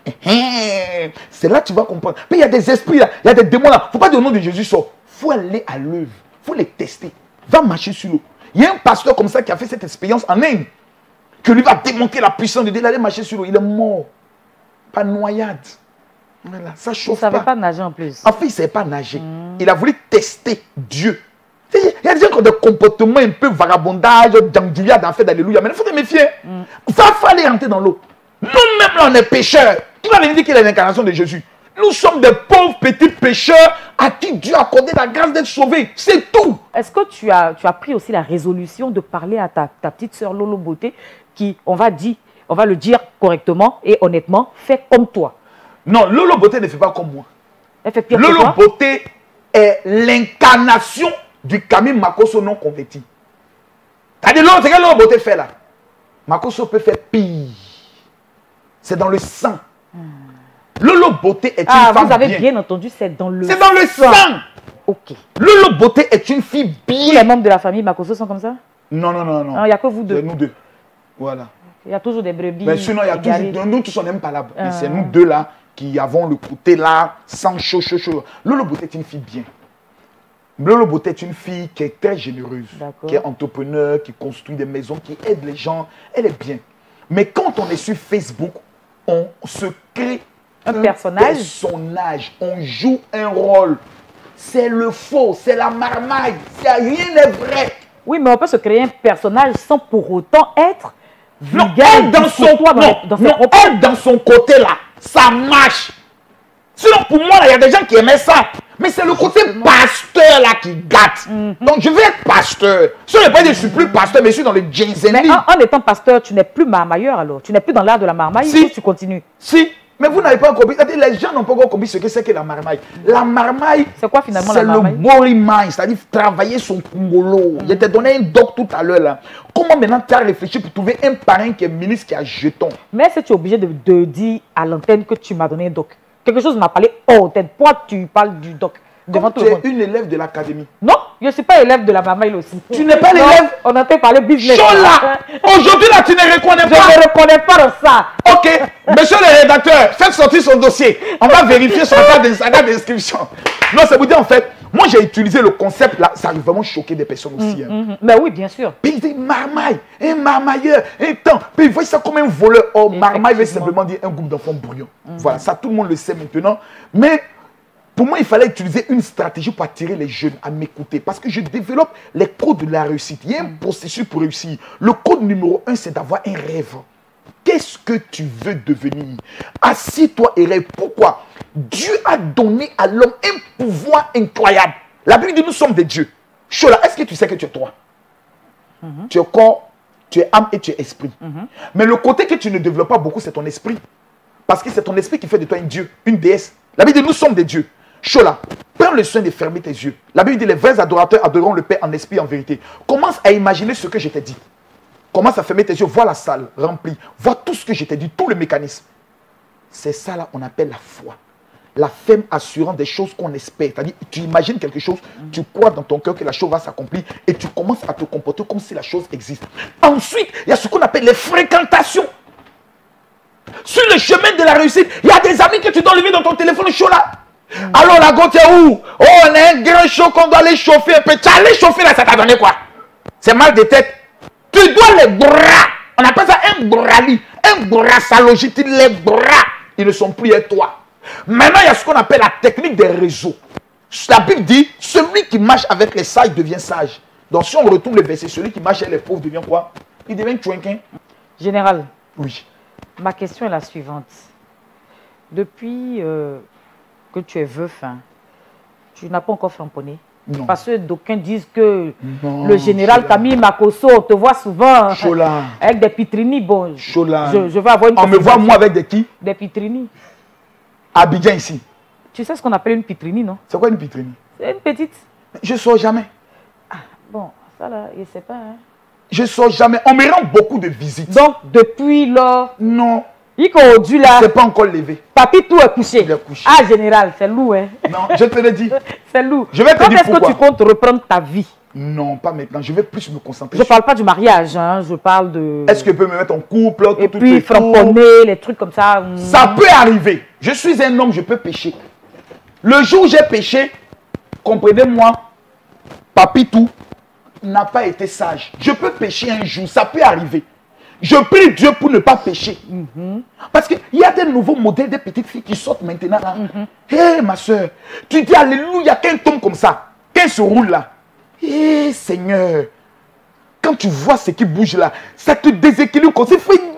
c'est là que tu vas comprendre. Mais il y a des esprits là, il y a des démons là. Il ne faut pas dire au nom de Jésus sort. Il faut aller à l'œuvre. Il faut les tester. Va marcher sur l'eau. Il y a un pasteur comme ça qui a fait cette expérience en Inde. Que lui va démonter la puissance de Dieu. Il allait marcher sur l'eau. Il est mort. Pas noyade. Voilà, ça chauffe. Il ne savait pas. pas nager en plus. En fait, il ne savait pas nager. Mmh. Il a voulu tester Dieu. Il y a des gens qui ont des comportements un peu vagabondage, d'andouillade, en fait, d'alléluia. Mais il faut te méfier. Mmh. Il va falloir rentrer dans l'eau. Nous-mêmes, là, on est pécheurs. Qui va venir dire qu'il est l'incarnation de Jésus? Nous sommes des pauvres petits pécheurs à qui Dieu a accordé la grâce d'être sauvés. C'est tout. Est-ce que tu as, tu as pris aussi la résolution de parler à ta, ta petite sœur Lolo Beauté qui, on va, dire, on va le dire correctement et honnêtement, fait comme toi? Non, Lolo Beauté ne fait pas comme moi. Elle fait pire Lolo que toi? Beauté est l'incarnation du Camille Makosso non converti. C'est-à-dire, c'est ce que Lolo Beauté fait là. Makosso peut faire pire. C'est dans le sang. Hmm. Lolo Beauté est ah, une femme vous avez bien, bien entendu, c'est dans le sang. C'est dans le sang. Ok. Lolo Beauté est une fille bien. Tous les membres de la famille Makosso sont comme ça? Non, non, non, non. Il n'y a que vous deux. C'est nous deux. Voilà. Il y a toujours des brebis. Mais sinon, il y a toujours. Nous tous, on n'aime pas là. Ah. C'est nous deux là qui avons le côté là, sans chaud, chaud, chaud. Lolo Beauté est une fille bien. Lolo Beauté est une fille qui est très généreuse, qui est entrepreneur, qui construit des maisons, qui aide les gens. Elle est bien. Mais quand on est sur Facebook, on se crée un, un personnage. personnage. On joue un rôle. C'est le faux, c'est la marmaille. Rien n'est vrai. Oui, mais on peut se créer un personnage sans pour autant être vulgaire. Non, elle dans, son, non, dans, non, elle dans son côté là, ça marche. Sinon, pour moi, il y a des gens qui aimaient ça. Mais c'est le côté pasteur là qui gâte. Mm-hmm. Donc, je vais être pasteur. Si on n'est pas dit, je ne suis plus pasteur, mais je suis dans le Jensen. Mais en, en étant pasteur, tu n'es plus marmailleur alors. Tu n'es plus dans l'art de la marmaille. Si. Tu continues. Si. Mais vous n'avez pas compris. Les gens n'ont pas encore compris ce que c'est que la marmaille. La marmaille, c'est quoi finalement la marmaille? C'est le body mind, c'est-à-dire travailler son congolo. Mm-hmm. Je t'ai donné un doc tout à l'heure là. Comment maintenant tu as réfléchi pour trouver un parrain qui est ministre, qui a jeton? Mais est-ce que tu es obligé de, de dire à l'antenne que tu m'as donné un doc? Quelque chose m'a parlé hors tête. Pourquoi tu parles du doc devant tout le monde? Tu es une élève de l'académie. Non, je ne suis pas élève de la marmaille aussi. Tu n'es pas l'élève? On entend parler business. Chola! Aujourd'hui là, tu ne reconnais pas. Je ne reconnais pas de ça. Ok, monsieur le rédacteur, faites sortir son dossier. On va vérifier son date d'inscription. Non, c'est vous dire en fait, moi j'ai utilisé le concept là, ça a vraiment choqué des personnes aussi. Mmh, hein. mmh. Mais oui, bien sûr. Puis il dit marmaille, un marmailleur, un temps. Puis il voit ça comme un voleur. Oh, marmaille veut simplement dire un groupe d'enfants bruyants. Mmh. Voilà, ça tout le monde le sait maintenant. Mais pour moi, il fallait utiliser une stratégie pour attirer les jeunes à m'écouter. Parce que je développe les codes de la réussite. Il y a un processus pour réussir. Le code numéro un, c'est d'avoir un rêve. Qu'est-ce que tu veux devenir? Assieds-toi et rêve. Pourquoi? Dieu a donné à l'homme un pouvoir incroyable. La Bible dit nous sommes des dieux. Chola, est-ce que tu sais que tu es toi? Mm-hmm. Tu es corps, tu es âme et tu es esprit. Mm-hmm. Mais le côté que tu ne développes pas beaucoup, c'est ton esprit. Parce que c'est ton esprit qui fait de toi un dieu, une déesse. La Bible dit nous sommes des dieux. Chola, prends le soin de fermer tes yeux. La Bible dit les vrais adorateurs adoreront le Père en esprit et en vérité. Commence à imaginer ce que je t'ai dit. Commence à fermer tes yeux, vois la salle remplie, vois tout ce que je t'ai dit, tout le mécanisme. C'est ça là on appelle la foi. La ferme assurant des choses qu'on espère. C'est-à-dire, tu imagines quelque chose, tu crois dans ton cœur que la chose va s'accomplir et tu commences à te comporter comme si la chose existe. Ensuite, il y a ce qu'on appelle les fréquentations. Sur le chemin de la réussite, il y a des amis que tu dois lever dans ton téléphone chaud là. Mm. Alors la gote est où? Oh, on a un grand chaud qu'on doit aller chauffer un peu. Tu allais chauffer là, ça t'a donné quoi? C'est mal de tête. Tu dois les bras. On appelle ça un brali. Un bras salogite. Les bras, ils ne sont plus à toi. Maintenant, il y a ce qu'on appelle la technique des réseaux. La Bible dit, celui qui marche avec les sages devient sage. Donc si on retourne le verset, celui qui marche avec les pauvres devient quoi? Il devient chouinquin. Général, oui. Ma question est la suivante. Depuis euh, que tu es veuf, hein, tu n'as pas encore flamponné? Non. Parce que d'aucuns disent que non, le général Chola. Camille Makosso, on te voit souvent Chola. avec des pitrini. Bon, Chola. Je, je vais avoir une On me voit moi avec des qui? Des pitrini. Abidjan ici. Tu sais ce qu'on appelle une pitrini, non? C'est quoi une pitrini? C'est une petite. Je ne sors jamais. Ah, bon, ça là, je ne sais pas. Hein. Je ne sors jamais. On me rend beaucoup de visites. Donc, depuis là... Non. Il aujourd'hui là... C'est pas encore levé. Papi, tout est couché. Il est couché. Ah, général, c'est lourd, hein? Non, je te l'ai dit. C'est lourd. Je vais te Quand dire pourquoi. est-ce que tu comptes reprendre ta vie? Non, pas maintenant. Je vais plus me concentrer. Je ne parle pas du mariage, hein. Je parle de... Est-ce que je peux me mettre en couple? Tout, Et tout, puis, tout, framponner, les trucs comme ça. Ça peut arriver. Je suis un homme, je peux pécher. Le jour où j'ai péché, comprenez-moi, Papitou n'a pas été sage. Je peux pécher un jour, ça peut arriver. Je prie Dieu pour ne pas pécher. Mm-hmm. Parce qu'il y a des nouveaux modèles de petites filles qui sortent maintenant. Hé, mm-hmm. hey, ma soeur, tu dis alléluia, qu'un tombe comme ça, qu'un se roule là. Hé, hey, Seigneur, quand tu vois ce qui bouge là, ça te déséquilibre comme ça. Il faut être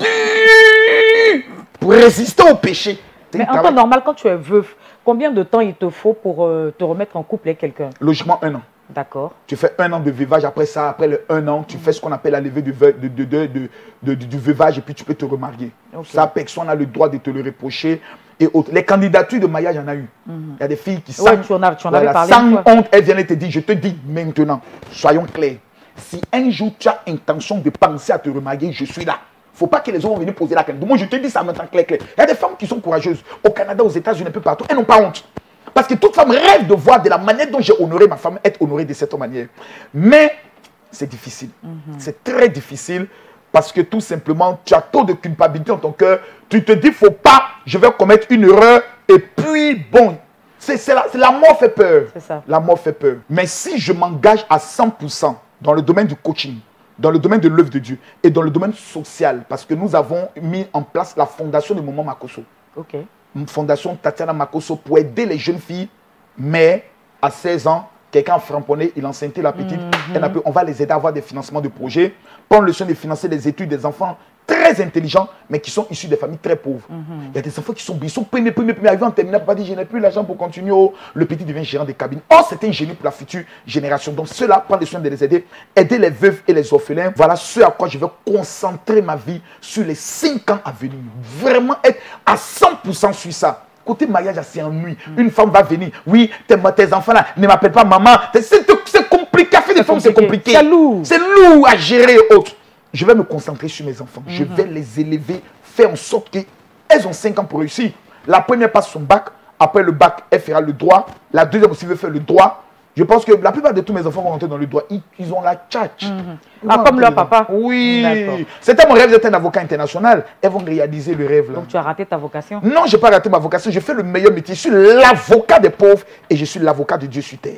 dur pour résister au péché. Mais en temps normal, quand tu es veuf, combien de temps il te faut pour euh, te remettre en couple avec quelqu'un? Logiquement, un an. D'accord. Tu fais un an de veuvage, après ça, après le un an, tu mmh. fais ce qu'on appelle la levée du, ve de, de, de, de, de, du veuvage et puis tu peux te remarier. Okay. Ça, personne n'a le droit de te le reprocher. Et autres. Les candidatures de mariage, il y en a eu. Mmh. Il y a des filles qui ouais, tu en, as, tu en voilà, avais parlé. Sans honte, elles viennent te dire, je te dis maintenant, soyons clairs. Si un jour tu as intention de penser à te remarier, je suis là. Il ne faut pas que les autres viennent poser la question. Moi, je te dis ça maintenant clair, clair. Il y a des femmes qui sont courageuses. Au Canada, aux États-Unis, un peu partout. Elles n'ont pas honte. Parce que toute femme rêve de voir de la manière dont j'ai honoré ma femme, être honorée de cette manière. Mais c'est difficile. Mm-hmm. C'est très difficile parce que tout simplement, tu as trop de culpabilité dans ton cœur. Tu te dis, il ne faut pas, je vais commettre une erreur. Et puis, bon, c'est la, la mort fait peur. C'est ça. La mort fait peur. Mais si je m'engage à cent pour cent dans le domaine du coaching, dans le domaine de l'œuvre de Dieu et dans le domaine social, parce que nous avons mis en place la fondation du Moment Makosso. Ok. Une fondation Tatiana Makosso pour aider les jeunes filles, mais à seize ans, quelqu'un a framponné, il a enceinté la petite, mm-hmm. elle a pu, on va les aider à avoir des financements de projets, prendre le soin de financer les études des enfants très intelligents, mais qui sont issus des familles très pauvres. Mm-hmm. Il y a des enfants qui sont, ils sont primés, primés, primés, arrivés en terminale, papa dit, je n'ai plus l'argent pour continuer, oh. Le petit devient gérant des cabines. Oh, c'est un génie pour la future génération. Donc ceux-là, prendre le soin de les aider, aider les veuves et les orphelins. Voilà ce à quoi je vais concentrer ma vie sur les cinq ans à venir. Vraiment être à cent pour cent sur ça. Côté mariage, c'est ennui. Mm. Une femme va venir. Oui, tes, tes enfants là ne m'appellent pas maman. C'est compliqué. Faire des femmes, c'est compliqué. C'est lourd. C'est lourd à gérer et autres. Je vais me concentrer sur mes enfants. Mm-hmm. Je vais les élever, faire en sorte qu'elles ont cinq ans pour réussir. La première passe son bac. Après le bac, elle fera le droit. La deuxième aussi veut faire le droit. Je pense que la plupart de tous mes enfants vont rentrer dans le droit. Ils, ils ont la tchatch. Mm-hmm. Ah, comme leur papa. Oui. C'était mon rêve d'être un avocat international. Elles vont réaliser le rêve là. Donc tu as raté ta vocation? Non, je n'ai pas raté ma vocation. Je fais le meilleur métier. Je suis l'avocat des pauvres et je suis l'avocat de Dieu sur terre.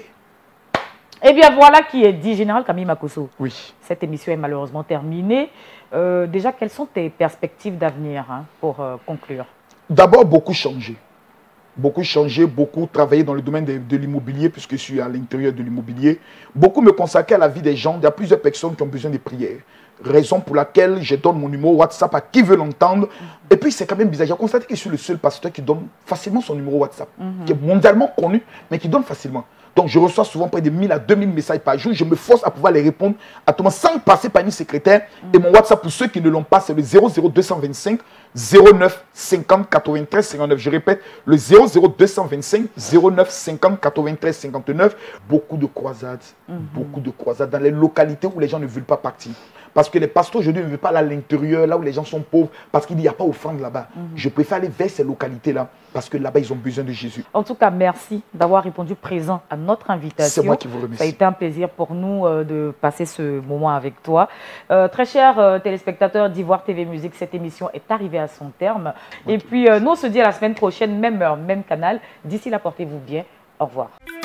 Eh bien, voilà qui est dit, Général Camille Makosso. Oui. Cette émission est malheureusement terminée. Euh, déjà, quelles sont tes perspectives d'avenir hein, pour euh, conclure? D'abord, beaucoup changé. Beaucoup changé, beaucoup travaillé dans le domaine de, de l'immobilier, puisque je suis à l'intérieur de l'immobilier. Beaucoup me consacrer à la vie des gens. Il y a plusieurs personnes qui ont besoin de prières. Raison pour laquelle je donne mon numéro WhatsApp à qui veut l'entendre. Mm-hmm. Et puis, c'est quand même bizarre. J'ai constaté que je suis le seul pasteur qui donne facilement son numéro WhatsApp, mm-hmm. qui est mondialement connu, mais qui donne facilement. Donc, je reçois souvent près de mille à deux mille messages par jour. Je me force à pouvoir les répondre à tout le monde sans passer par une secrétaire. Mm-hmm. Et mon WhatsApp, pour ceux qui ne l'ont pas, c'est le zéro zéro deux cent vingt-cinq zéro neuf cinquante quatre-vingt-treize cinquante-neuf. Je répète, le zéro zéro deux cent vingt-cinq zéro neuf cinquante quatre-vingt-treize cinquante-neuf. Beaucoup de croisades, mm-hmm. beaucoup de croisades dans les localités où les gens ne veulent pas partir. Parce que les pasteurs aujourd'hui ne veulent pas aller à l'intérieur, là où les gens sont pauvres, parce qu'il n'y a pas offrande là-bas. Mm-hmm. Je préfère aller vers ces localités-là, parce que là-bas, ils ont besoin de Jésus. En tout cas, merci d'avoir répondu présent à notre invitation. C'est moi qui vous remercie. Ça a été un plaisir pour nous euh, de passer ce moment avec toi. Euh, très chers euh, téléspectateurs d'Ivoire T V Musique, cette émission est arrivée à son terme. Okay. Et puis, euh, nous, on se dit à la semaine prochaine, même heure, même canal. D'ici là, portez-vous bien. Au revoir.